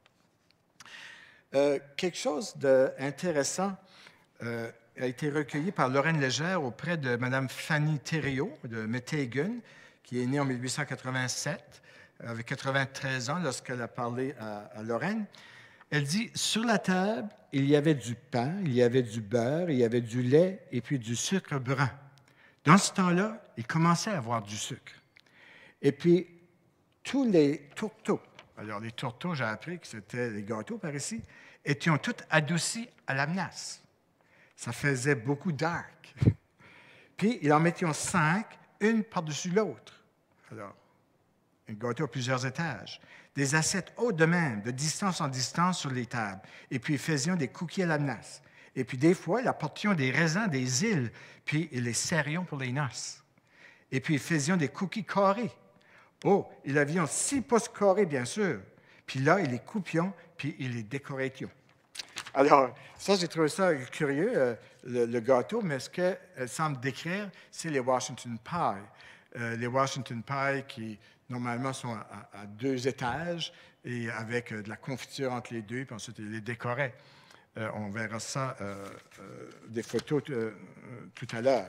Euh, quelque chose d'intéressant euh, a été recueilli par Lorraine Légère auprès de Mme Fanny Thériault de Mettingen, qui est née en mille huit cent quatre-vingt-sept, avec quatre-vingt-treize ans lorsqu'elle a parlé à, à Lorraine. Elle dit « Sur la table, il y avait du pain, il y avait du beurre, il y avait du lait et puis du sucre brun. Dans ce temps-là, il commençait à avoir du sucre. Et puis, tous les tourteaux, alors les tourteaux, j'ai appris que c'était les gâteaux par ici, étaient tous adoucis à la menace. Ça faisait beaucoup d'arc. Puis, ils en mettaient cinq, une par-dessus l'autre. Alors, un gâteau à plusieurs étages. Des assiettes hautes de même, de distance en distance sur les tables. Et puis, ils faisaient des cookies à la menace. Et puis, des fois, ils apportions des raisins des îles, puis ils les serrions pour les noces. Et puis, ils faisaient des cookies carrés. Oh, ils avaient six pouces carrés, bien sûr. Puis là, ils les coupions, puis ils les décorations. Alors, ça, j'ai trouvé ça curieux, euh, le, le gâteau, mais ce qu'elle semble décrire, c'est les Washington Pie. Euh, les Washington Pie qui, normalement, sont à, à deux étages et avec euh, de la confiture entre les deux, puis ensuite, ils les décoraient. Euh, on verra ça, euh, euh, des photos euh, tout à l'heure.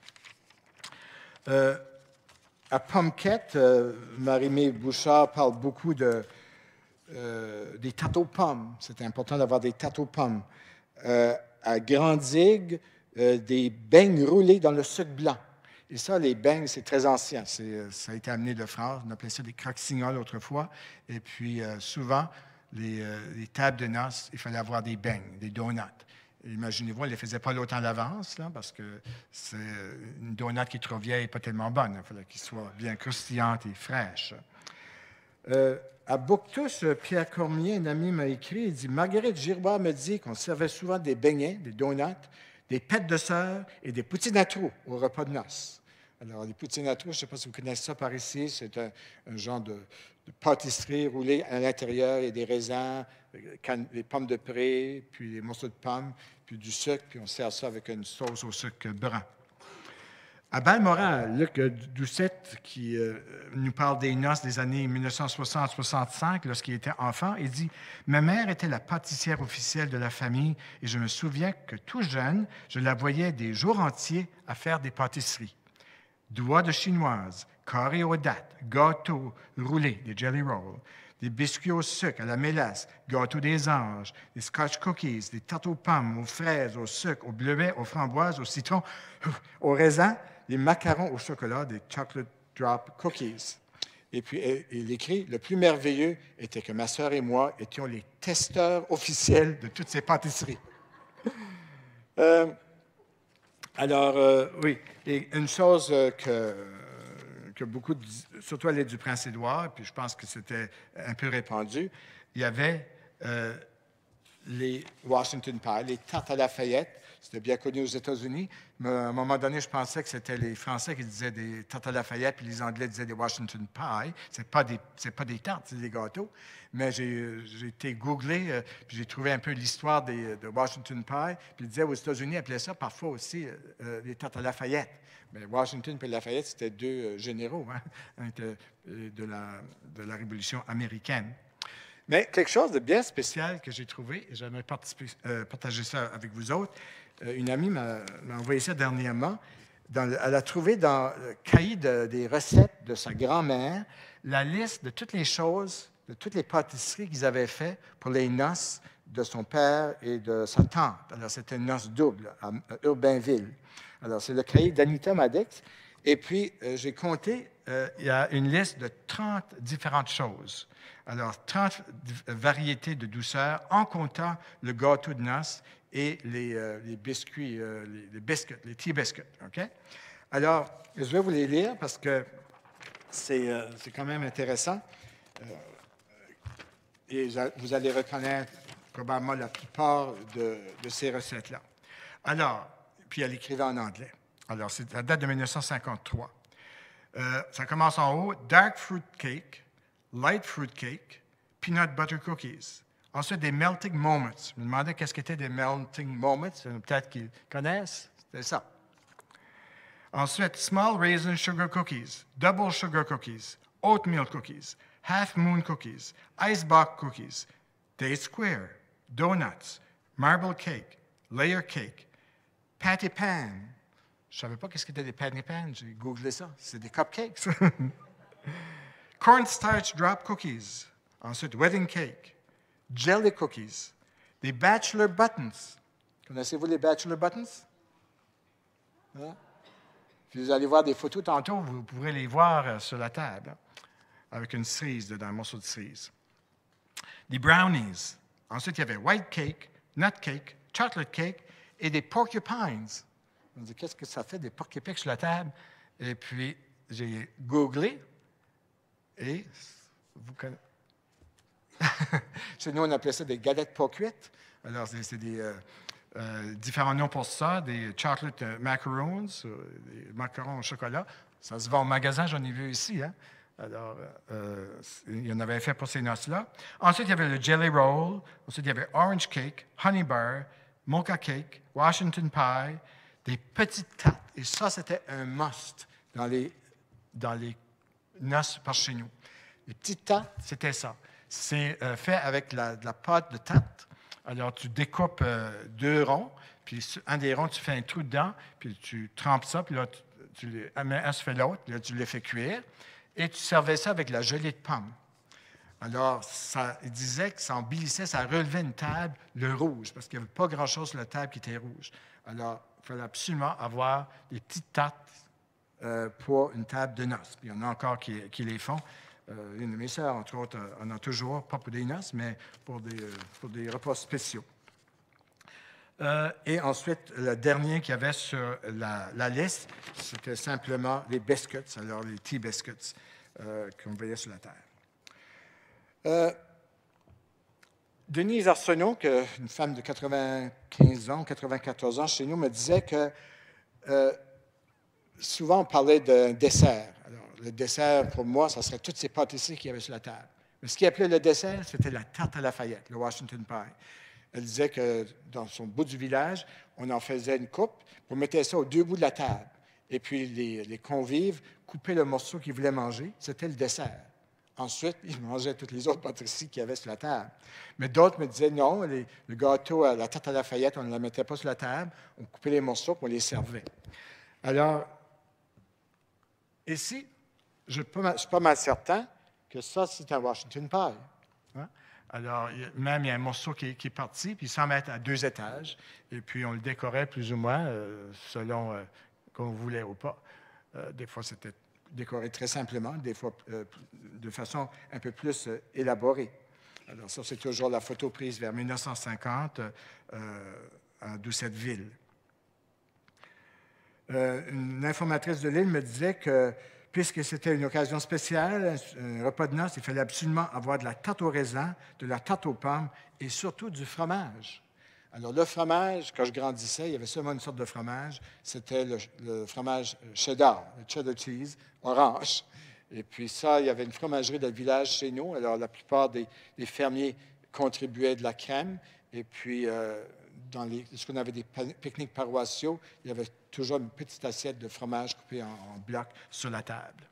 Euh, à Pomquette, euh, Marie-Mé Bouchard parle beaucoup de, euh, des tartes aux pommes. C'est important d'avoir des tartes aux pommes. Euh, à Grand-Digue, euh, des beignes roulés dans le sucre blanc. Et ça, les beignes, c'est très ancien. C'est, ça a été amené de France. On appelait ça des croque-signoles autrefois. Et puis, euh, souvent, les, euh, les tables de noces, il fallait avoir des beignes, des donuts. Imaginez-vous, on ne les faisait pas longtemps à l'avance, là, parce que c'est une donut qui est trop vieille et pas tellement bonne. Il fallait qu'elle soit bien croustillante et fraîche. Euh, à Bouctouche, Pierre Cormier, un ami, m'a écrit, il dit « Marguerite Giroir me dit qu'on servait souvent des beignets, des donuts, des pêtes de sœur et des poutines à trous au repas de noces. » Alors, les poutines à trous, je ne sais pas si vous connaissez ça par ici, c'est un, un genre de, de pâtisserie roulée à l'intérieur. Il y a des raisins, des pommes de pré, puis des morceaux de pommes, puis du sucre, puis on sert ça avec une sauce au sucre brun. À Balmoral, Luc Doucette, qui euh, nous parle des noces des années mille neuf cent soixante à soixante-cinq, lorsqu'il était enfant, il dit « Ma mère était la pâtissière officielle de la famille et je me souviens que tout jeune, je la voyais des jours entiers à faire des pâtisseries. Doigts de chinoise, carrés aux dattes, gâteaux roulés, des jelly rolls, des biscuits au sucre, à la mélasse, gâteaux des anges, des scotch cookies, des tartes aux pommes, aux fraises, au sucre, au bleuet, aux framboises, au citron, au raisin, des macarons au chocolat, des chocolate drop cookies. » Et puis, il écrit « Le plus merveilleux était que ma sœur et moi étions les testeurs officiels de toutes ces pâtisseries. » euh, Alors, euh, oui, et une chose que, que beaucoup, surtout à l'aide du Prince-Édouard, puis je pense que c'était un peu répandu, il y avait euh, les Washington Pie, les tartes à Lafayette. C'était bien connu aux États-Unis, mais à un moment donné, je pensais que c'était les Français qui disaient des tartes à Lafayette, puis les Anglais disaient des Washington Pie. Ce n'est pas, pas des tartes, c'est des gâteaux. Mais j'ai, j'ai été googlé, euh, puis j'ai trouvé un peu l'histoire des, de Washington Pie, puis ils disaient aux États-Unis, ils appelaient ça parfois aussi euh, les tartes à Lafayette. Mais Washington et Lafayette, c'était deux euh, généraux hein, de, de, la, de la Révolution américaine. Mais quelque chose de bien spécial que j'ai trouvé, et j'aimerais euh, partager ça avec vous autres, euh, une amie m'a, m'a envoyé ça dernièrement. Dans le, elle a trouvé dans le cahier de, des recettes de sa grand-mère la liste de toutes les choses, de toutes les pâtisseries qu'ils avaient faites pour les noces de son père et de sa tante. Alors, c'était une noce double à, à Urbainville. Alors, c'est le cahier d'Anita Maddox. Et puis, euh, j'ai compté, euh, il y a une liste de trente différentes choses. Alors, trente variétés de douceur, en comptant le gâteau de noces et les, euh, les biscuits, euh, les, les biscuits, les tea biscuits. OK? Alors, je vais vous les lire parce que c'est, euh, c'est quand même intéressant. Euh, et vous allez reconnaître probablement la plupart de, de ces recettes-là. Alors, puis elle écrivait en anglais. Alors, c'est, ça date de mille neuf cent cinquante-trois. Euh, ça commence en haut. Dark fruit cake, light fruit cake, peanut butter cookies. Ensuite, des melting moments. Je me demandais qu'est-ce qu'étaient des melting moments. Peut-être qu'ils connaissent. C'était ça. Ensuite, small raisin sugar cookies, double sugar cookies, oatmeal cookies, half moon cookies, ice box cookies, day square, donuts, marble cake, layer cake, patty pan. Je ne savais pas qu'est-ce qu'était des patty pan. J'ai googlé ça. C'est des cupcakes. Cornstarch drop cookies. Ensuite, wedding cake, jelly cookies, des bachelor buttons. Connaissez-vous les bachelor buttons? Hein? Puis vous allez voir des photos tantôt, vous pourrez les voir euh, sur la table, hein, avec une cerise dedans, un morceau de cerise. Des brownies. Ensuite, il y avait white cake, nut cake, chocolate cake et des porcupines. On me dit, qu'est-ce que ça fait, des porcupines sur la table? Et puis, j'ai googlé et vous connaissez. Chez nous, on appelait ça des galettes pas cuites. Alors, c'est, c'est des euh, euh, différents noms pour ça, des chocolate macarons, des macarons au chocolat. Ça se vend au magasin, j'en ai vu ici. Hein? Alors, euh, il y en avait fait pour ces noces-là. Ensuite, il y avait le jelly roll. Ensuite, il y avait orange cake, honey bar, mocha cake, Washington pie, des petites tartes. Et ça, c'était un must dans les, dans les noces par chez nous. Les petites tartes, c'était ça. C'est euh, fait avec la, de la pâte de tarte. Alors, tu découpes euh, deux ronds, puis un des ronds, tu fais un trou dedans, puis tu trempes ça, puis là, tu, tu les, un se fait l'autre, là, tu les fais cuire, et tu servais ça avec la gelée de pomme. Alors, ça, il disait que ça embellissait, ça relevait une table, le rouge, parce qu'il n'y avait pas grand-chose sur la table qui était rouge. Alors, il fallait absolument avoir des petites tartes euh, pour une table de noces. Puis il y en a encore qui, qui les font. Euh, une de mes sœurs, entre autres, en a toujours, pas pour des noces, mais pour des, euh, pour des repas spéciaux. Euh, et ensuite, le dernier qu'il y avait sur la, la liste, c'était simplement les biscuits, alors les tea biscuits euh, qu'on voyait sur la terre. Euh, Denise Arsenault, que, une femme de quatre-vingt-quinze ans, quatre-vingt-quatorze ans chez nous, me disait que euh, souvent on parlait d'un dessert. Alors, le dessert, pour moi, ça serait toutes ces pâtisseries qu'il y avait sur la table. Mais ce qui appelait le dessert, c'était la tarte à Lafayette, le Washington pie. Elle disait que dans son bout du village, on en faisait une coupe, on mettait ça aux deux bouts de la table. Et puis les, les convives coupaient le morceau qu'ils voulaient manger, c'était le dessert. Ensuite, ils mangeaient toutes les autres pâtisseries qu'il y avait sur la table. Mais d'autres me disaient non, les, le gâteau, la tarte à Lafayette, on ne la mettait pas sur la table, on coupait les morceaux et on les servait. Alors, ici, je suis pas mal certain que ça, c'est un Washington pie. Hein? Alors, même il y a un morceau qui est, qui est parti, puis il semble être à deux étages, et puis on le décorait plus ou moins euh, selon euh, qu'on voulait ou pas. Euh, des fois, c'était décoré très simplement, des fois euh, de façon un peu plus euh, élaborée. Alors, ça, c'est toujours la photo prise vers mille neuf cent cinquante euh, à Doucettville. Euh, une informatrice de l'île me disait que puisque c'était une occasion spéciale, un repas de noces, il fallait absolument avoir de la tarte au raisin, de la tarte aux pommes et surtout du fromage. Alors, le fromage, quand je grandissais, il y avait seulement une sorte de fromage. C'était le, le fromage cheddar, le cheddar cheese, orange. Et puis ça, il y avait une fromagerie dans le village chez nous. Alors, la plupart des, des fermiers contribuaient de la crème. Et puis, euh, dans les, ce qu'on avait des pique-niques paroissiaux, il y avait toujours une petite assiette de fromage coupé en, en blocs sur la table.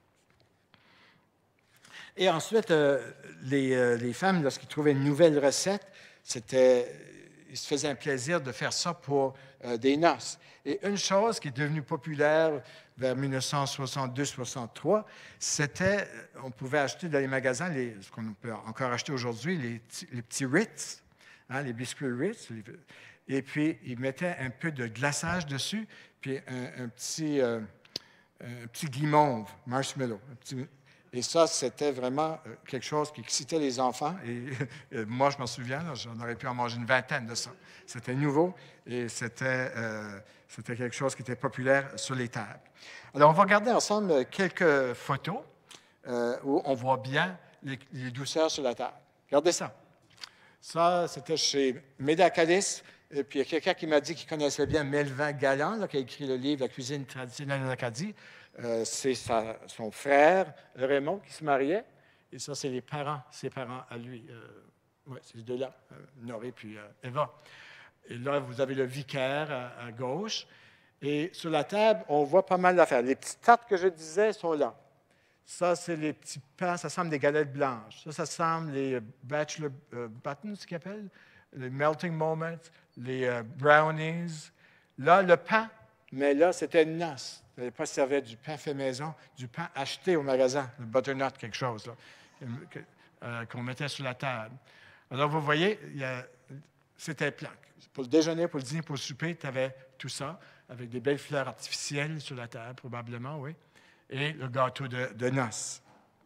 Et ensuite, euh, les, euh, les femmes, lorsqu'ils trouvaient une nouvelle recette, c'était, ils se faisaient un plaisir de faire ça pour euh, des noces. Et une chose qui est devenue populaire vers mille neuf cent soixante-deux soixante-trois, c'était, on pouvait acheter dans les magasins, les, ce qu'on peut encore acheter aujourd'hui, les, les petits Ritz, hein, les biscuits Ritz. Les, et puis, ils mettaient un peu de glaçage dessus, puis un, un petit, euh, un petit guimauve, marshmallow. Un petit, et ça, c'était vraiment quelque chose qui excitait les enfants. Et, et moi, je m'en souviens, là, j'en aurais pu en manger une vingtaine de ça. C'était nouveau et c'était, euh, c'était quelque chose qui était populaire sur les tables. Alors, on va regarder ensemble quelques photos euh, où on voit bien les, les douceurs sur la table. Regardez ça. Ça, c'était chez Médacalis. Et puis, il y a quelqu'un qui m'a dit qu'il connaissait bien Melvin Galland, là, qui a écrit le livre « La cuisine traditionnelle en Acadie ». Euh, c'est sa, son frère, Raymond, qui se mariait. Et ça, c'est les parents, ses parents à lui. Euh, oui, c'est ces deux-là, euh, Noré puis euh, Eva. Et là, vous avez le vicaire à, à gauche. Et sur la table, on voit pas mal d'affaires. Les petites tartes que je disais sont là. Ça, c'est les petits pains, ça semble des galettes blanches. Ça, ça semble les bachelor euh, buttons, ce qu'ils appellent, les melting moments, les euh, brownies. Là, le pain, mais là, c'était une noce. Ça n'allait pas servir du pain fait maison, du pain acheté au magasin, le butternut, quelque chose, là, que, euh, qu'on mettait sur la table. Alors, vous voyez, il y a, c'était plein. Pour le déjeuner, pour le dîner, pour le souper, tu avais tout ça, avec des belles fleurs artificielles sur la table, probablement, oui, et le gâteau de, de noces.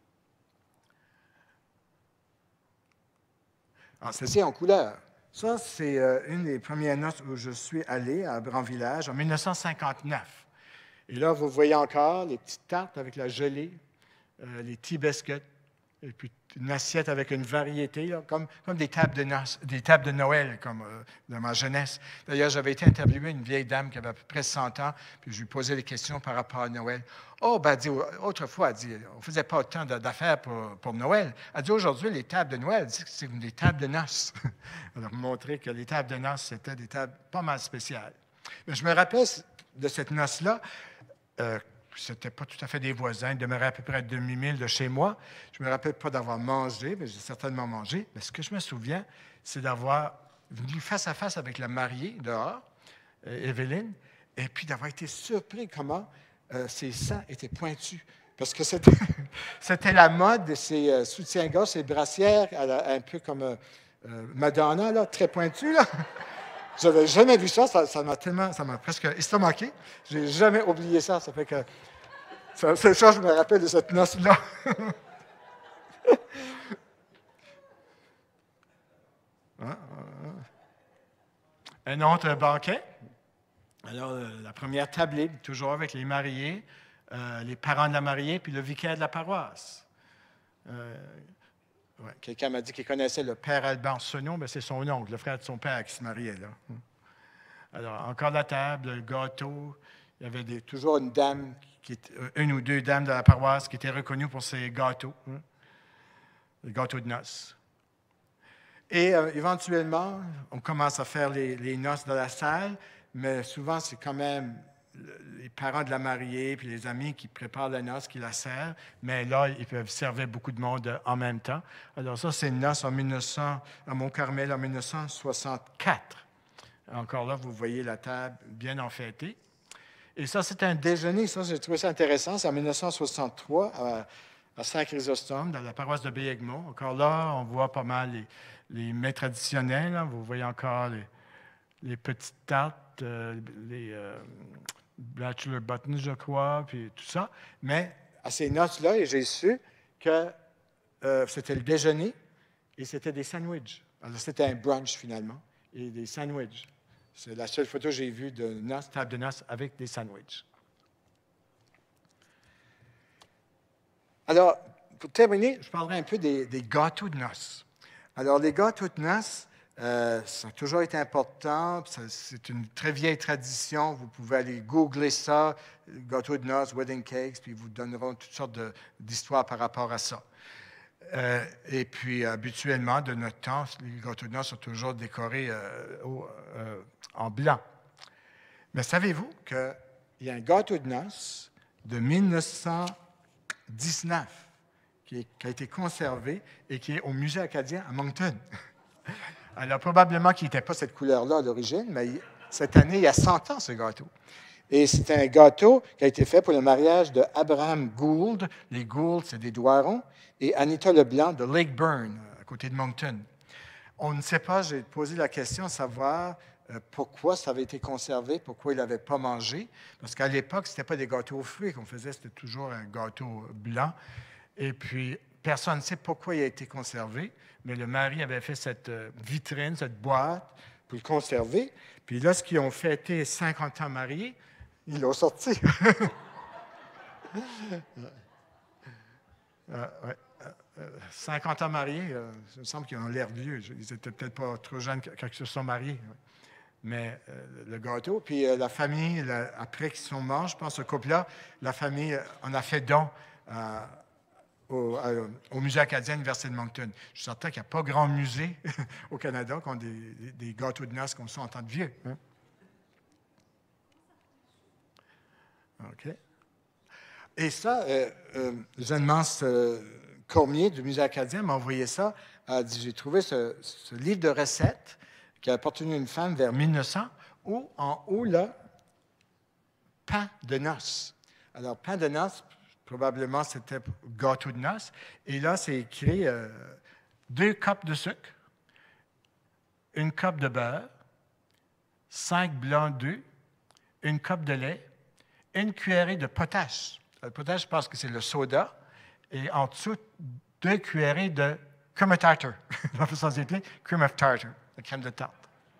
Alors, ceci en couleur. Ça, c'est euh, une des premières noces où je suis allé à Brand-Village en mille neuf cent cinquante-neuf. Et là, vous voyez encore les petites tartes avec la gelée, euh, les tea biscuits, et puis une assiette avec une variété, là, comme, comme des, tables de noces, des tables de Noël, comme euh, dans ma jeunesse. D'ailleurs, j'avais été interviewé une vieille dame qui avait à peu près cent ans, puis je lui posais des questions par rapport à Noël. Oh, ben, elle dit, autrefois, elle dit, on ne faisait pas autant d'affaires pour, pour Noël. Elle dit, aujourd'hui, les tables de Noël, c'est des tables de noces. Elle a montré que les tables de noces, c'était des tables pas mal spéciales. Mais je me rappelle de cette noce-là, euh, ce n'était pas tout à fait des voisins, ils demeuraient à peu près à demi-mille de chez moi. Je ne me rappelle pas d'avoir mangé, mais j'ai certainement mangé. Mais ce que je me souviens, c'est d'avoir venu face à face avec la mariée dehors, euh, Evelyne, et puis d'avoir été surpris comment euh, ses seins étaient pointus. Parce que c'était, c'était la mode de ces euh, soutiens-gorge, ces brassières, la, un peu comme euh, euh, Madonna, là, très pointues, là. Je n'avais jamais vu ça, ça, ça m'a tellement, ça m'a presque estomaqué. Je n'ai jamais oublié ça, ça fait que, ça, c'est ça, je me rappelle de cette noce-là. Un autre banquet. Alors, euh, la première tablée, toujours avec les mariés, euh, les parents de la mariée, puis le vicaire de la paroisse. Euh, Ouais, quelqu'un m'a dit qu'il connaissait le père Alban Sonon, mais c'est son oncle, le frère de son père qui se mariait là. Alors, encore la table, le gâteau. Il y avait des, toujours une dame, qui était, une ou deux dames de la paroisse qui étaient reconnues pour ses gâteaux, hein, le gâteau de noces. Et euh, éventuellement, on commence à faire les, les noces dans la salle, mais souvent, c'est quand même les parents de la mariée puis les amis qui préparent la noce, qui la servent, mais là, ils peuvent servir beaucoup de monde en même temps. Alors ça, c'est une noce en mille neuf cents, à Mont-Carmel en mille neuf cent soixante-quatre. Encore là, vous voyez la table bien enfêtée. Et ça, c'est un déjeuner. Ça, j'ai trouvé ça intéressant. C'est en mille neuf cent soixante-trois, à, à Saint-Chrysostome, dans la paroisse de Béhegmont. Encore là, on voit pas mal les, les mets traditionnels. Là. Vous voyez encore les, les petites tartes, euh, les... Euh, bachelor buttons, je crois, puis tout ça. Mais à ces noces-là, j'ai su que euh, c'était le déjeuner et c'était des sandwichs. Alors, c'était un brunch, finalement, et des sandwichs. C'est la seule photo que j'ai vue de noces, table de noces avec des sandwichs. Alors, pour terminer, je parlerai un peu des, des gâteaux de noces. Alors, les gâteaux de noces, Euh, ça a toujours été important. Ça, c'est une très vieille tradition. Vous pouvez aller googler ça, gâteau de noces, wedding cakes, puis ils vous donneront toutes sortes de, d'histoires par rapport à ça. Euh, et puis, habituellement, de notre temps, les gâteaux de noces sont toujours décorés euh, au, euh, en blanc. Mais savez-vous qu'il y a un gâteau de noces de mille neuf cent dix-neuf qui, est, qui a été conservé et qui est au Musée acadien à Moncton. Alors, probablement qu'il n'était pas cette couleur-là à l'origine, mais cette année, il y a cent ans, ce gâteau. Et c'est un gâteau qui a été fait pour le mariage de Abraham Gould. Les Gould, c'est des Doirons, et Anita Leblanc de Lake Burn, à côté de Moncton. On ne sait pas, j'ai posé la question de savoir euh, pourquoi ça avait été conservé, pourquoi il n'avait pas mangé. Parce qu'à l'époque, ce n'était pas des gâteaux aux fruits qu'on faisait, c'était toujours un gâteau blanc. Et puis, personne ne sait pourquoi il a été conservé, mais le mari avait fait cette vitrine, cette boîte, pour le conserver. Puis lorsqu'ils ont fêté cinquante ans mariés, ils l'ont sorti. euh, ouais. euh, cinquante ans mariés, euh, il me semble qu'ils ont l'air vieux. Ils n'étaient peut-être pas trop jeunes quand ils se sont mariés. Mais euh, le gâteau, puis euh, la famille, la, après qu'ils sont morts, je pense, ce couple-là, la famille en a fait don à Au, au, à, au Musée acadien de l'Université de Moncton. Je suis certain qu'il n'y a pas grand musée au Canada qui ont des, des, des gâteaux de noces comme ça en temps de vieux. Hein? OK. Et ça, euh, euh, Jeanne-Mance euh, Cormier du Musée acadien m'a envoyé ça. Elle a dit, j'ai trouvé ce, ce livre de recettes qui a appartenu à une femme vers mille neuf cents, où en haut, là, pain de noces. Alors, pain de noces, probablement, c'était gâteau de noces. Et là, c'est écrit euh, deux cups de sucre, une cup de beurre, cinq blancs d'œufs, une cup de lait, une cuillerée de potasse. Le potasse, je pense que c'est le soda. Et en dessous, deux cuillerées de crème of tartar. On peut s'en dire crème of tartar, la crème de tarte.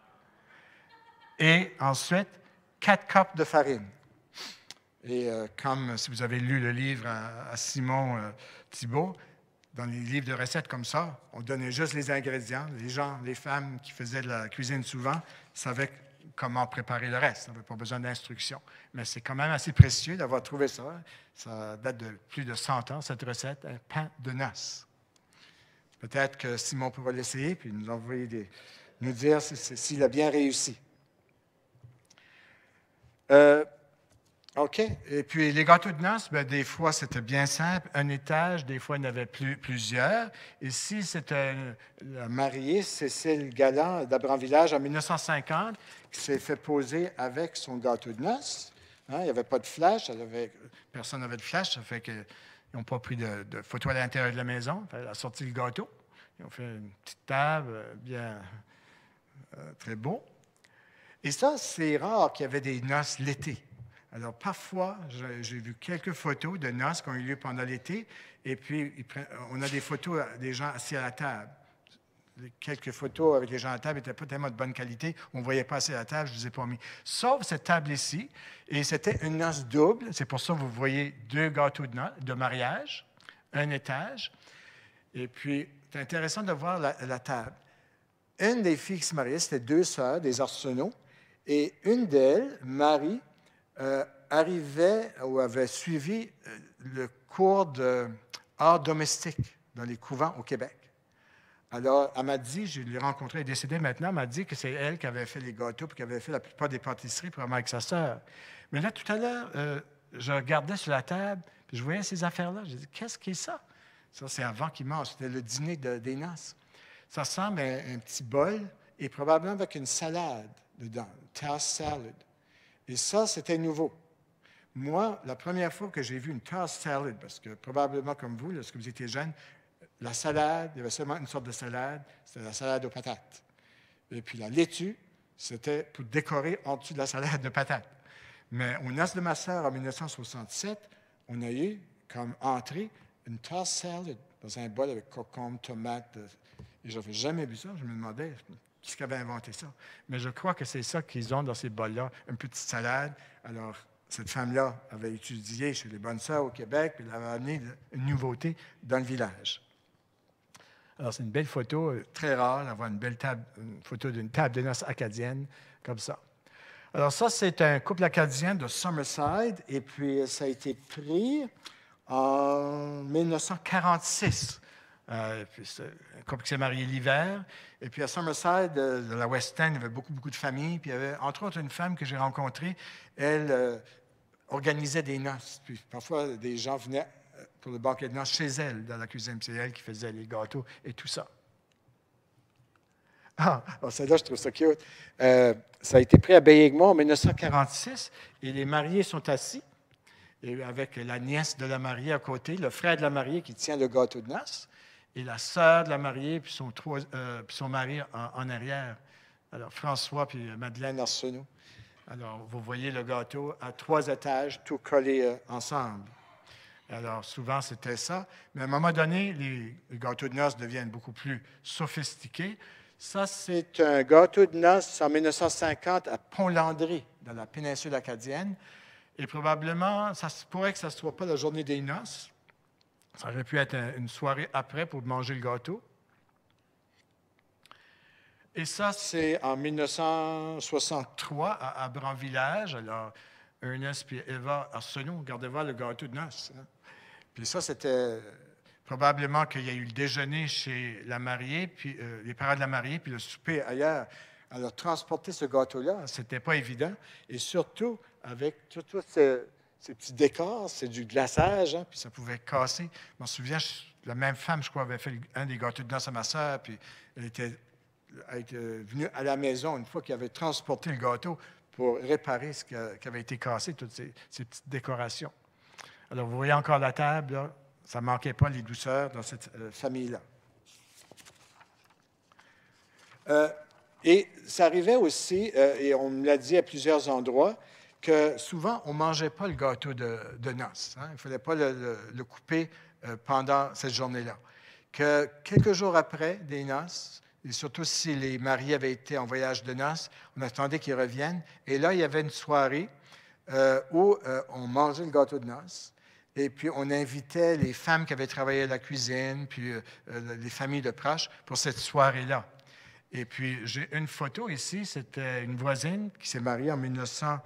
Et ensuite, quatre cups de farine. Et euh, comme si vous avez lu le livre à, à Simon euh, Thibault, dans les livres de recettes comme ça, on donnait juste les ingrédients. Les gens, les femmes qui faisaient de la cuisine souvent, savaient comment préparer le reste. On n'avait pas besoin d'instructions. Mais c'est quand même assez précieux d'avoir trouvé ça. Ça date de plus de cent ans, cette recette, un pain de noces. Peut-être que Simon pourra l'essayer puis nous envoyer des, nous dire s'il a bien réussi. Euh, OK. Et puis, les gâteaux de noces, bien, des fois, c'était bien simple. Un étage, des fois, il y en avait plus, plusieurs. Ici, c'était la mariée, Cécile Galland d'Abranvillage, en mille neuf cent cinquante, qui s'est fait poser avec son gâteau de noces. Hein, il n'y avait pas de flash. Elle avait, personne n'avait de flash. Ça fait qu'ils n'ont pas pris de, de photos à l'intérieur de la maison. Elle a sorti le gâteau. Ils ont fait une petite table bien euh, très beau. Et ça, c'est rare qu'il y avait des noces l'été. Alors, parfois, j'ai vu quelques photos de noces qui ont eu lieu pendant l'été, et puis on a des photos des gens assis à la table. Quelques photos avec les gens à la table n'étaient pas tellement de bonne qualité, on ne voyait pas assez à la table, je ne les ai pas mis. Sauf cette table ici, et c'était une noce double, c'est pour ça que vous voyez deux gâteaux de, no- de mariage, un étage, et puis c'est intéressant de voir la, la table. Une des filles qui se mariaient, c'était deux sœurs, des Arsenault, et une d'elles, Marie, Euh, arrivait ou avait suivi euh, le cours d'art domestique dans les couvents au Québec. Alors, elle m'a dit, je l'ai rencontrée, elle est décédée maintenant, elle m'a dit que c'est elle qui avait fait les gâteaux et qui avait fait la plupart des pâtisseries, probablement avec sa sœur. Mais là, tout à l'heure, euh, je regardais sur la table, puis je voyais ces affaires-là. J'ai dit, qu'est-ce qui est ça? Ça, c'est avant qu'il mange. C'était le dîner de, des noces. Ça ressemble à un, un petit bol et probablement avec une salade dedans, une tasse salad. Et ça, c'était nouveau. Moi, la première fois que j'ai vu une tasse salad, parce que probablement comme vous, lorsque vous étiez jeune, la salade, il y avait seulement une sorte de salade, c'était la salade aux patates. Et puis la laitue, c'était pour décorer en dessous de la salade de patates. Mais au noces de ma sœur en mille neuf cent soixante-sept, on a eu comme entrée une tasse salad dans un bol avec concombre, tomate. Et je n'avais jamais vu ça. Je me demandais qui avait inventé ça. Mais je crois que c'est ça qu'ils ont dans ces bols-là, une petite salade. Alors, cette femme-là avait étudié chez les Bonnes Sœurs au Québec, puis elle avait amené une nouveauté dans le village. Alors, c'est une belle photo, très rare d'avoir une belle table, une photo d'une table de noces acadienne comme ça. Alors, ça, c'est un couple acadien de Summerside, et puis ça a été pris en mille neuf cent quarante-six. Euh, puis c'est un couple qui s'est marié l'hiver. Et puis à Summerside, de, de la West End, il y avait beaucoup, beaucoup de familles. Puis il y avait, entre autres, une femme que j'ai rencontrée. Elle euh, organisait des noces. Puis parfois, des gens venaient pour le banquet de noces chez elle, dans la cuisine. Puis c'est elle qui faisait les gâteaux et tout ça. Ah, alors celle-là, je trouve ça cute. Euh, ça a été pris à Baie-Aigmont en mille neuf cent quarante-six. Et les mariés sont assis. Et avec la nièce de la mariée à côté, le frère de la mariée qui tient le gâteau de noces. Et la sœur de la mariée, puis son, trois, euh, puis son mari en, en arrière. Alors, François puis Madeleine Arsenault. Alors, vous voyez le gâteau à trois étages, tout collé euh, ensemble. Alors, souvent, c'était ça. Mais à un moment donné, les, les gâteaux de noces deviennent beaucoup plus sophistiqués. Ça, c'est un gâteau de noces en mille neuf cent cinquante à Pont-Landry, dans la péninsule acadienne. Et probablement, ça se pourrait que ça ne soit pas la journée des noces. Ça aurait pu être une soirée après pour manger le gâteau. Et ça, c'est en mille neuf cent soixante-trois à Abranvillage. Alors, Ernest et Eva Arsenault, regardez voir le gâteau de noces. Hein. Puis ça, c'était probablement qu'il y a eu le déjeuner chez la mariée, puis euh, les parents de la mariée, puis le souper ailleurs. Alors, transporter ce gâteau-là, ce n'était pas évident. Et surtout, avec tous ces, ces petits décors, c'est du glaçage, hein, puis ça pouvait casser. Je m'en souviens, je, la même femme, je crois, avait fait un des gâteaux de noces à ma sœur, puis elle était, elle était venue à la maison une fois qu'il avait transporté le gâteau pour réparer ce qui, a, qui avait été cassé, toutes ces, ces petites décorations. Alors, vous voyez encore la table, là, ça ne manquait pas les douceurs dans cette euh, famille-là. Euh, et ça arrivait aussi, euh, et on me l'a dit à plusieurs endroits, que souvent, on ne mangeait pas le gâteau de, de noces. Hein? Il ne fallait pas le, le, le couper euh, pendant cette journée-là. Que quelques jours après des noces, et surtout si les mariés avaient été en voyage de noces, on attendait qu'ils reviennent. Et là, il y avait une soirée euh, où euh, on mangeait le gâteau de noces. Et puis, on invitait les femmes qui avaient travaillé à la cuisine, puis euh, les familles de proches pour cette soirée-là. Et puis, j'ai une photo ici. C'était une voisine qui s'est mariée en mille neuf cent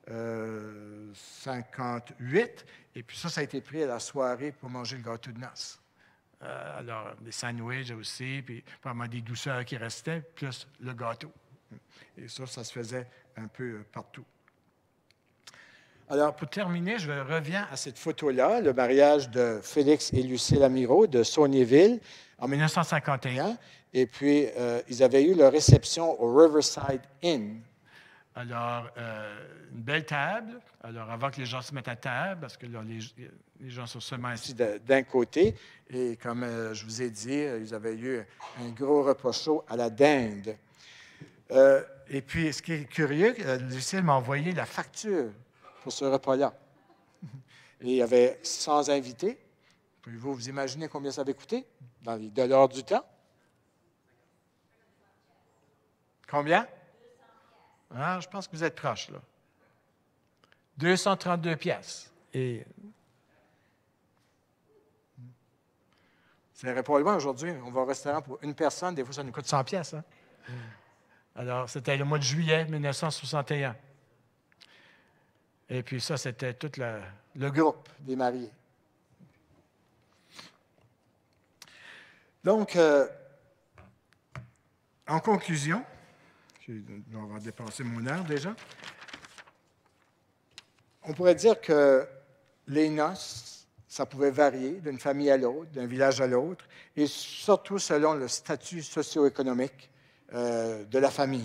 cinquante-huit. Et puis, ça, ça a été pris à la soirée pour manger le gâteau de noces. Euh, alors, des sandwichs aussi, puis vraiment des douceurs qui restaient, plus le gâteau. Et ça, ça se faisait un peu partout. Alors, pour terminer, je reviens à cette photo-là, le mariage de Félix et Lucille Amirault de Saulnieville en mille neuf cent cinquante et un. Et puis, euh, ils avaient eu leur réception au Riverside Inn. Alors, euh, une belle table. Alors, avant que les gens se mettent à table, parce que là, les, les gens sont seulement assis d'un côté. Et comme euh, je vous ai dit, ils avaient eu un gros repas chaud à la dinde. Euh, et puis, ce qui est curieux, euh, Lucille m'a envoyé la facture pour ce repas-là. Et il y avait cent invités. Pouvez-vous vous imaginer combien ça avait coûté dans les dollars du temps? Combien? Ah, je pense que vous êtes proche, là. deux cent trente-deux piastres. Et ça n'irait pas loin aujourd'hui. On va au restaurant pour une personne. Des fois, ça nous coûte cent piastres. Hein? Alors, c'était le mois de juillet mille neuf cent soixante et un. Et puis ça, c'était tout le, le groupe des mariés. Donc, euh, en conclusion, je dois avoir dépassé mon heure déjà, on pourrait dire que les noces, ça pouvait varier d'une famille à l'autre, d'un village à l'autre, et surtout selon le statut socio-économique euh, de la famille.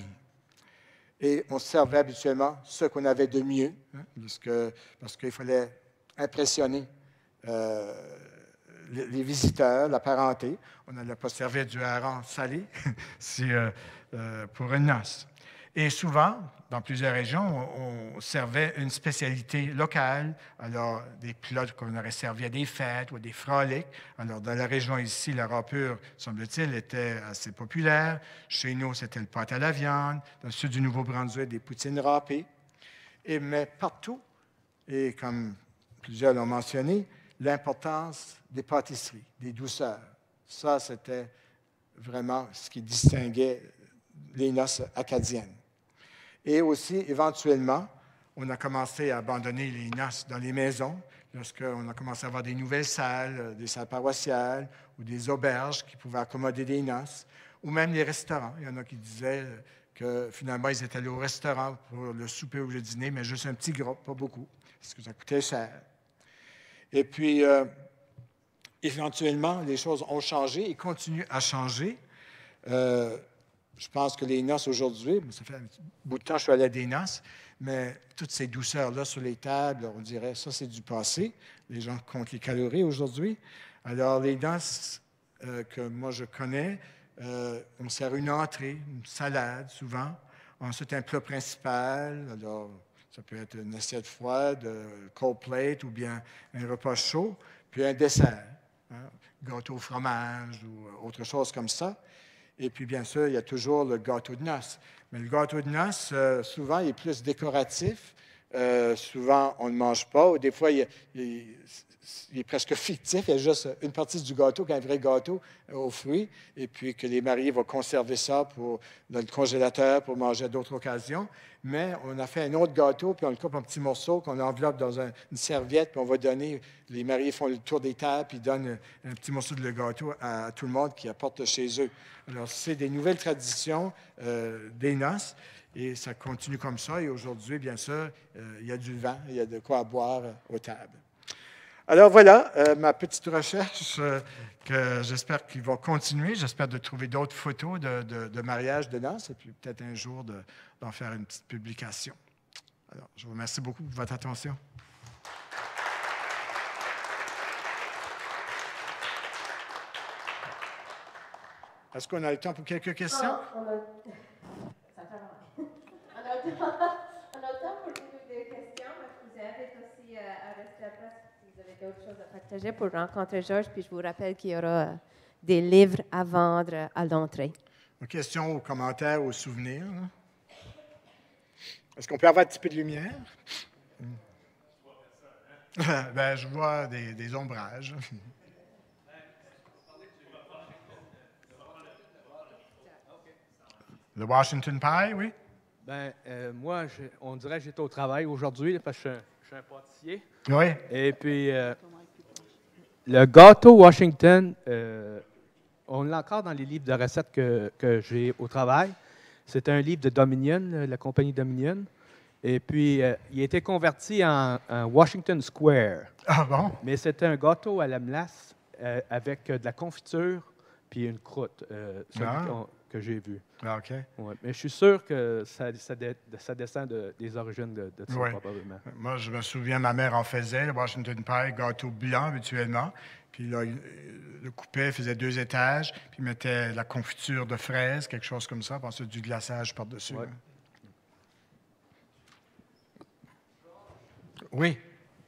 Et on servait habituellement ce qu'on avait de mieux, hein, parce, que, parce qu'il fallait impressionner euh, les, les visiteurs, la parenté. On n'allait pas servir du hareng salé si, euh, euh, pour une noce. Et souvent, dans plusieurs régions, on, on servait une spécialité locale, alors des plats qu'on aurait servi à des fêtes ou à des frolics. Alors, dans la région ici, le râpure, semble-t-il, était assez populaire. Chez nous, c'était le pâte à la viande. Dans le sud du Nouveau-Brunswick, des poutines râpées. Et, mais partout, et comme plusieurs l'ont mentionné, l'importance des pâtisseries, des douceurs. Ça, c'était vraiment ce qui distinguait les noces acadiennes. Et aussi, éventuellement, on a commencé à abandonner les noces dans les maisons, lorsqu'on a commencé à avoir des nouvelles salles, des salles paroissiales ou des auberges qui pouvaient accommoder des noces, ou même les restaurants. Il y en a qui disaient que finalement, ils étaient allés au restaurant pour le souper ou le dîner, mais juste un petit groupe, pas beaucoup, parce que ça coûtait cher. Et puis, euh, éventuellement, les choses ont changé et continuent à changer. Euh, Je pense que les noces aujourd'hui, ça fait un bout de temps que je suis allé à des noces, mais toutes ces douceurs-là sur les tables, on dirait ça, c'est du passé. Les gens comptent les calories aujourd'hui. Alors, les noces euh, que moi je connais, euh, on sert une entrée, une salade souvent. Ensuite, un plat principal. Alors, ça peut être une assiette froide, cold plate ou bien un repas chaud, puis un dessert, hein, gâteau au fromage ou autre chose comme ça. Et puis, bien sûr, il y a toujours le gâteau de noces. Mais le gâteau de noces, euh, souvent, il est plus décoratif. Euh, souvent, on ne mange pas. Ou des fois, il, il, il est presque fictif. Il y a juste une partie du gâteau qu'un vrai gâteau aux fruits. Et puis, que les mariés vont conserver ça pour, dans le congélateur pour manger à d'autres occasions. mais on a fait un autre gâteau, puis on le coupe en petits morceaux, qu'on enveloppe dans un- une serviette, puis on va donner, les mariés font le tour des tables, puis ils donnent un, un petit morceau de le gâteau à, à tout le monde qui apporte chez eux. Alors, c'est des nouvelles traditions euh, des noces, et ça continue comme ça, et aujourd'hui, bien sûr, euh, il y a du vin, il y a de quoi boire euh, aux tables. Alors voilà, euh, ma petite recherche euh, que j'espère qu'il va continuer. J'espère de trouver d'autres photos de, de, de mariage de noces et puis peut-être un jour de, d'en faire une petite publication. Alors, je vous remercie beaucoup pour votre attention. Est-ce qu'on a le temps pour quelques questions? Ah, on, a... Ça on, a le temps... on a le temps pour des questions, mais vous avez aussi euh, à rester à place. Vous avez d'autres choses à partager pour rencontrer Georges, puis je vous rappelle qu'il y aura euh, des livres à vendre à l'entrée. Une question, aux commentaires, aux souvenirs. Hein? Est-ce qu'on peut avoir un petit peu de lumière? Ben, je vois des, des ombrages. Le Washington Pie, oui? Ben, euh, moi, je, on dirait que j'étais au travail aujourd'hui, là, parce que je suis un, je suis un pâtissier. Oui. Et puis, euh, le gâteau Washington, euh, on l'a encore dans les livres de recettes que, que j'ai au travail. C'est un livre de Dominion, la compagnie Dominion. Et puis, euh, il a été converti en, en Washington Square. Ah bon? Mais c'était un gâteau à la mélasse euh, avec euh, de la confiture puis une croûte, euh, celui Ah. qu'on- que j'ai vu. Ah, OK. Ouais, mais je suis sûr que ça, ça, dé- ça descend de- des origines de, de ça, Ouais. probablement. Moi, je me souviens, ma mère en faisait, le Washington Pie, gâteau blanc habituellement. Puis là, il le coupait, faisait deux étages, puis il mettait la confiture de fraises, quelque chose comme ça, puis ensuite du glaçage par-dessus. Ouais. Oui.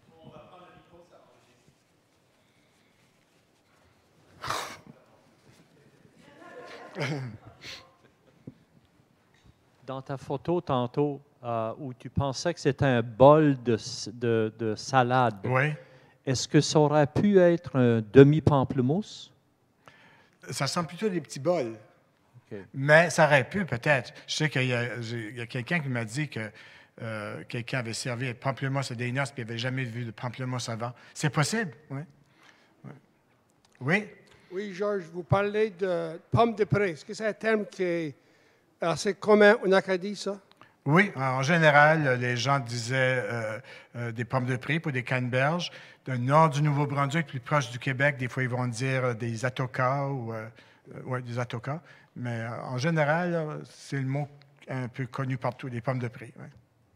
Dans ta photo tantôt, euh, où tu pensais que c'était un bol de, s- de, de salade, Oui. est-ce que ça aurait pu être un demi-pamplemousse? Ça ressemble plutôt à des petits bols. OK. Mais ça aurait pu, peut-être. Je sais qu'il y a, j'ai- il y a quelqu'un qui m'a dit que euh, quelqu'un avait servi un pamplemousse à des noces puis il n'avait jamais vu de pamplemousse avant. C'est possible, oui. Oui. Oui. Oui, Georges, vous parlez de pomme de pré. Est-ce que c'est un terme qui est assez commun en Acadie, ça? Oui, en général, les gens disaient euh, euh, des pommes de pré pour des canneberges. Dans le nord du Nouveau-Brunswick, plus proche du Québec, des fois, ils vont dire euh, des atocas ou euh, euh, ouais, des atocas. Mais euh, en général, là, c'est le mot un peu connu partout, des pommes de pré. Ouais.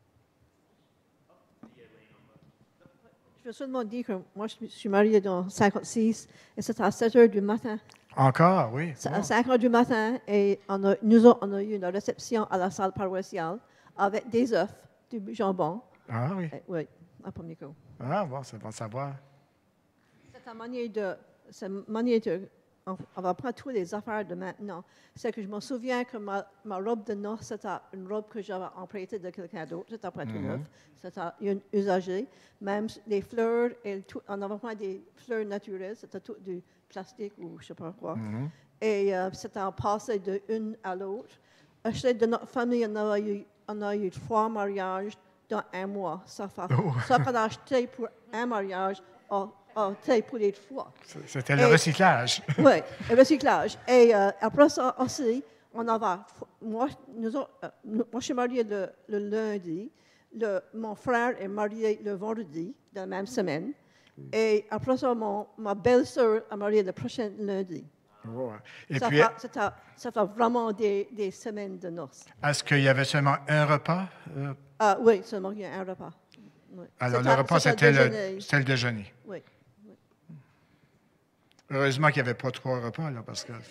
Je veux seulement dire que moi, je suis mariée dans cinquante-six et c'est à sept heures du matin. Encore, oui. C'est Wow. à cinq heures du matin et on a, nous autres, on a eu une réception à la salle paroissiale avec des œufs, du jambon. Ah oui. Et- oui, à premier coup. Ah bon, c'est bon de savoir. C'est une manière de. C'est une manière de. On, on va prendre toutes les affaires de maintenant. C'est que je me souviens que ma, ma robe de noces, c'était une robe que j'avais empruntée de quelqu'un d'autre. C'était pas tout neuf. C'était une usagée. Même les fleurs, et tout, on avait pas des fleurs naturelles. C'était tout du plastique ou je sais pas quoi. Et euh, c'était en passé de une à l'autre. Acheté de notre famille, on a eu, on a eu trois mariages dans un mois. Ça fait ça qu'on a acheté pour un mariage, a a été pour les trois. C'était le Et- recyclage. Oui, le recyclage. Et euh, après ça aussi, on avait. Moi, nous autres, euh, nous- moi je suis mariée le, le lundi. Le, mon frère est marié le vendredi de la même semaine. Et après ça, mon, ma belle-sœur est mariée le prochain lundi. Ouais. Et ça, puis, fait, ça fait- ça fait vraiment des, des semaines de noces. est-ce qu'il y avait seulement un repas? euh, Ah oui, seulement il y a un repas. Oui. Alors, C'était- le repas, c'était c'était le, déjeuner. c'était le déjeuner. Oui. Heureusement qu'il n'y avait pas trois repas, là, parce que...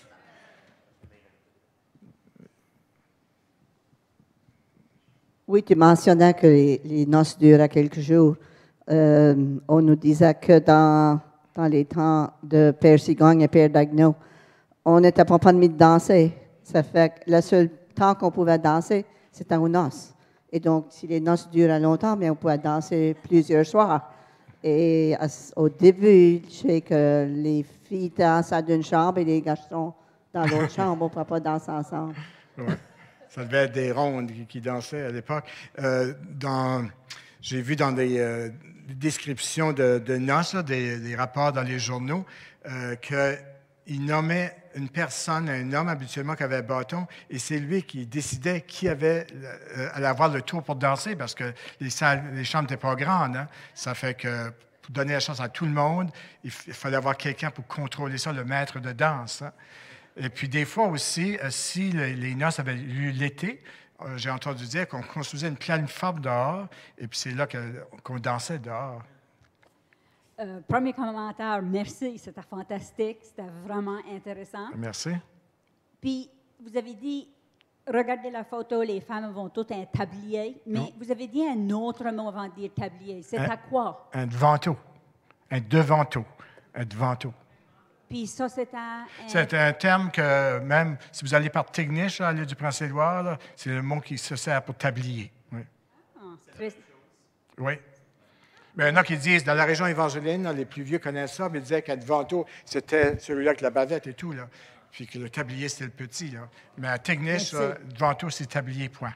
Oui, tu mentionnais que les, les noces duraient quelques jours. Euh, on nous disait que dans, dans les temps de Père Cigogne et Père Dagneau, on n'était pas permis de danser. Ça fait que le seul temps qu'on pouvait danser, c'était aux noces. Et donc, si les noces duraient longtemps, bien, on pouvait danser plusieurs soirs. Et à ce- au début, je sais que les filles dansaient d'une chambre et les garçons dans l'autre chambre. On ne pouvait pas danser ensemble. Ouais. Ça devait être des rondes qui, qui dansaient à l'époque. Euh, dans, j'ai vu dans des, euh, des descriptions de, de noces, là, des, des rapports dans les journaux, euh, qu'il nommait une personne, un homme habituellement qui avait un bâton, et c'est lui qui décidait qui avait, euh, allait avoir le tour pour danser, parce que les, salles, les chambres n'étaient pas grandes. Hein. Ça fait que pour donner la chance à tout le monde, il, f- il fallait avoir quelqu'un pour contrôler ça, le maître de danse. Hein. Et puis des fois aussi, euh, si le- les noces avaient eu l'été, euh, j'ai entendu dire qu'on construisait une plateforme dehors, et puis c'est là que- qu'on dansait dehors. Euh, premier commentaire, merci, c'était fantastique, c'était vraiment intéressant. Merci. Puis, vous avez dit, regardez la photo, les femmes vont toutes un tablier, mais Non. vous avez dit un autre mot avant de dire tablier. C'est Hein? à quoi? Un devanteau. Un devanteau. Un devanteau. Puis ça, c'est un... un- C'est un terme que même si vous allez par Tignish, là, à l'île du Prince-Édouard, là, c'est le mot qui se sert pour tablier. Oui. Ah, très- Oui. Mais il y en a qui disent, dans la région évangélienne, là, les plus vieux connaissent ça, mais ils disaient qu'un devanteau, c'était celui-là avec la bavette et tout, là. Puis que le tablier, c'était le petit, là. Mais à Tignish, Merci. là, devanteau, c'est tablier, point.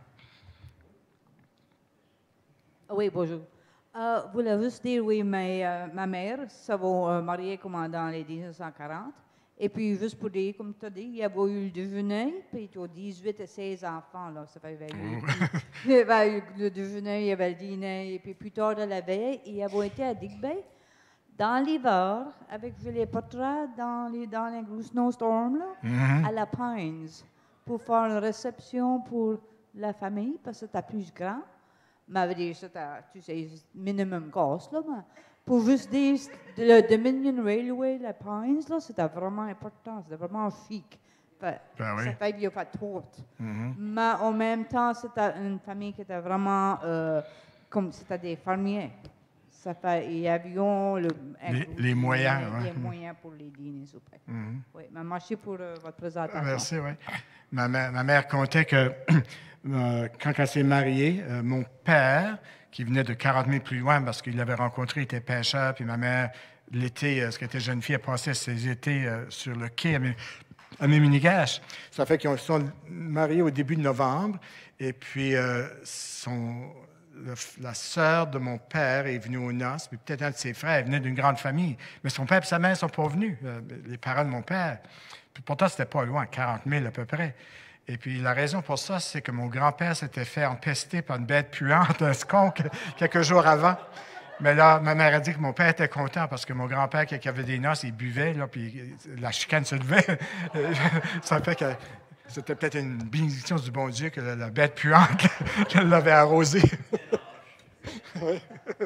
Oui, bonjour. Euh, je voulais juste dire, oui, mais, euh, ma mère s'est euh, mariée comme dans les mille neuf cent quarante. Et puis, juste pour dire, comme tu as dit, il y a eu le déjeuner, puis il y a dix-huit et seize enfants, là, ça fait vingt. Il y avait eu le déjeuner, il y avait le dîner, et puis plus tard de la veille, il y avait été à Digby, dans l'hiver, avec les portraits dans les, dans les gros snowstorms, là, Mhm. à la Pines, pour faire une réception pour la famille, parce que c'était plus grand. Mais dire, c'était, tu sais, minimum cost, là, mais pour juste dire, le Dominion Railway, la Pines, là, c'était vraiment important, c'était vraiment chic. Fait, Ben oui. Ça fait qu'il n'y a pas de tourte. Mhm. Mais en même temps, c'était une famille qui était vraiment, euh, comme c'était des fermiers. Ça fait, il y avait le, un Les- gros les moyens, dîner, ouais. Les moyens pour les dîners, s'il vous plaît. Mhm. Oui, mais merci pour euh, votre présentation. Merci, oui. Ma, mère- ma mère contait que euh, quand elle s'est mariée, euh, mon père, qui venait de quarante mille plus loin parce qu'il l'avait rencontré, il était pêcheur, puis ma mère, l'été, euh, ce qu'elle était jeune fille, elle passait ses étés euh, sur le quai à, Mé- à Méminigache. Ça fait qu'ils se sont mariés au début de novembre, et puis euh, son, le- la sœur de mon père est venue aux noces, puis peut-être un de ses frères, il venait d'une grande famille. Mais son père et sa mère ne sont pas venus, euh, les parents de mon père. Puis pourtant, c'était pas loin, quarante mille à peu près. Et puis la raison pour ça, c'est que mon grand-père s'était fait empester par une bête puante, un skunk, quelques jours avant. Mais là, ma mère a dit que mon père était content parce que mon grand-père, quand il avait des noces, il buvait, là, puis la chicane se levait. Ça fait que c'était peut-être une bénédiction du bon Dieu que la, la bête puante l'avait arrosé. Oui.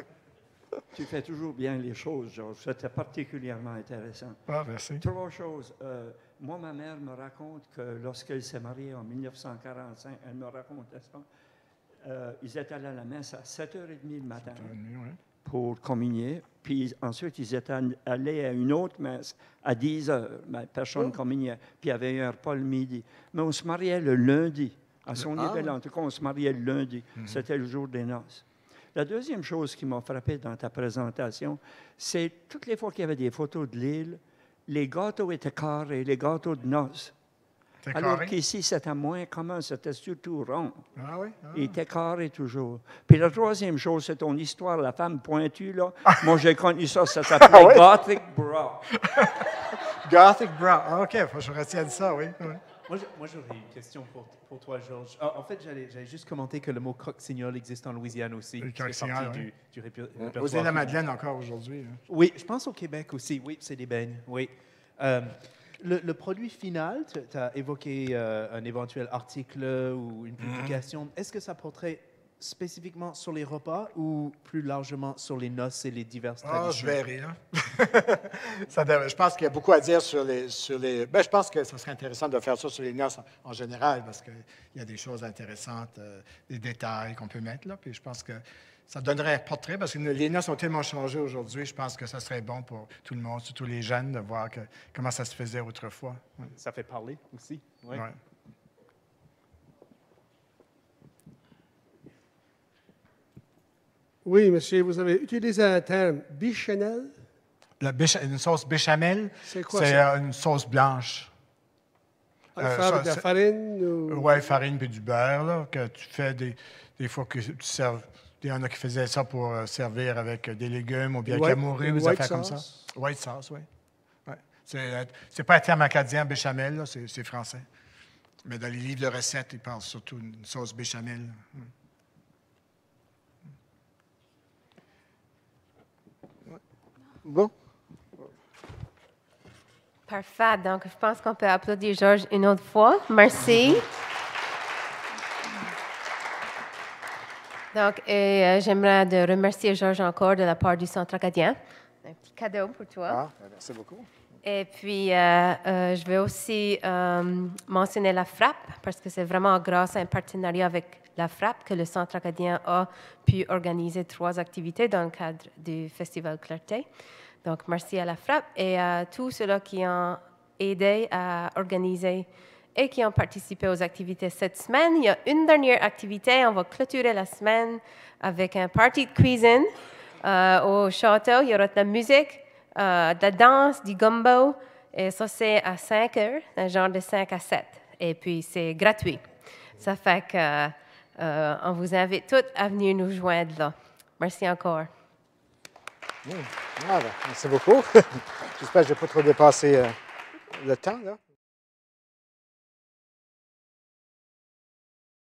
Tu fais toujours bien les choses, Georges. C'était particulièrement intéressant. Ah, merci. Trois choses. Euh, moi, ma mère me raconte que lorsqu'elle s'est mariée en mille neuf cent quarante-cinq, elle me racontait ça. Euh, ils étaient allés à la messe à sept heures trente le matin pour communier. Puis ensuite, ils étaient allés à une autre messe à dix heures. Mais personne ne communiait. Puis il y avait eu un repas le midi. Mais on se mariait le lundi. À son Ah, niveau, oui. en tout cas, on se mariait le lundi. Mhm. C'était le jour des noces. La deuxième chose qui m'a frappé dans ta présentation, c'est toutes les fois qu'il y avait des photos de l'île, les gâteaux étaient carrés, les gâteaux de noces. C'était Alors carré? qu'ici, c'était moins commun, c'était surtout rond. Ah oui? Ah. Il était carré toujours. Puis la troisième chose, c'est ton histoire, la femme pointue, là. Moi, j'ai connu ça, ça s'appelait Ah oui? Gothic Bra. Gothic Bra. Ah, OK, il faut que je retienne ça, oui. oui. Moi, je- moi, j'aurais une question pour, pour toi, Georges. Ah, en fait, j'allais j'allais juste commenter que le mot croque-signol existe en Louisiane aussi. Le Ça fait croque-signol, partie oui. du, du réper- Aux répertoire îles de la culinaire. Madeleine encore aujourd'hui. hein. Oui, je pense au Québec aussi. Oui, c'est des beignes. Oui. Euh, le, le produit final, tu as évoqué euh, un éventuel article ou une publication. Est-ce que ça porterait spécifiquement sur les repas ou plus largement sur les noces et les diverses Ah, traditions? je verrai. Hein? Ça devrait- je pense qu'il y a beaucoup à dire sur les... Sur les ben, je pense que ce serait intéressant de faire ça sur les noces en, en général parce qu'il y a des choses intéressantes, euh, des détails qu'on peut mettre là. Puis je pense que ça donnerait un portrait parce que les noces ont tellement changé aujourd'hui. Je pense que ça serait bon pour tout le monde, surtout les jeunes, de voir que- comment ça se faisait autrefois. Ouais. Ça fait parler aussi. Oui. Ouais. Oui, monsieur, vous avez utilisé un terme bichenel. La bécha- une sauce béchamel, C'est quoi c'est ça? euh, une sauce blanche. Euh, faire ça, de la farine? Ou... Oui, farine puis du beurre, là, que tu fais des, des fois que tu serves. Il y en a qui faisaient ça pour euh, servir avec des légumes ou bien camourés, des affaires comme ça. White sauce, oui. Ouais. C'est pas un terme acadien, béchamel, là, c'est français. Mais dans les livres de recettes, ils parlent surtout d'une sauce béchamel. Bon. Parfait. Donc, je pense qu'on peut applaudir Georges une autre fois. Merci. Donc, et, euh, j'aimerais de remercier Georges encore de la part du Centre acadien. Un petit cadeau pour toi. Ah, merci beaucoup. Et puis, euh, euh, je vais aussi euh, mentionner la Frappe, parce que c'est vraiment grâce à un partenariat avec la Frappe que le Centre acadien a pu organiser trois activités dans le cadre du Festival Clarté. Donc, merci à la Frappe et à tous ceux-là qui ont aidé à organiser et qui ont participé aux activités cette semaine. Il y a une dernière activité. On va clôturer la semaine avec un party de cuisine euh, au château. Il y aura de la musique, euh, de la danse, du gumbo. Et ça, c'est à cinq heures, un genre de cinq à sept. Et puis, c'est gratuit. Ça fait que euh, on vous invite toutes à venir nous joindre là. Merci encore. Mmh. Ah, ben, merci beaucoup. J'espère que je n'ai pas trop dépassé euh, le temps, là.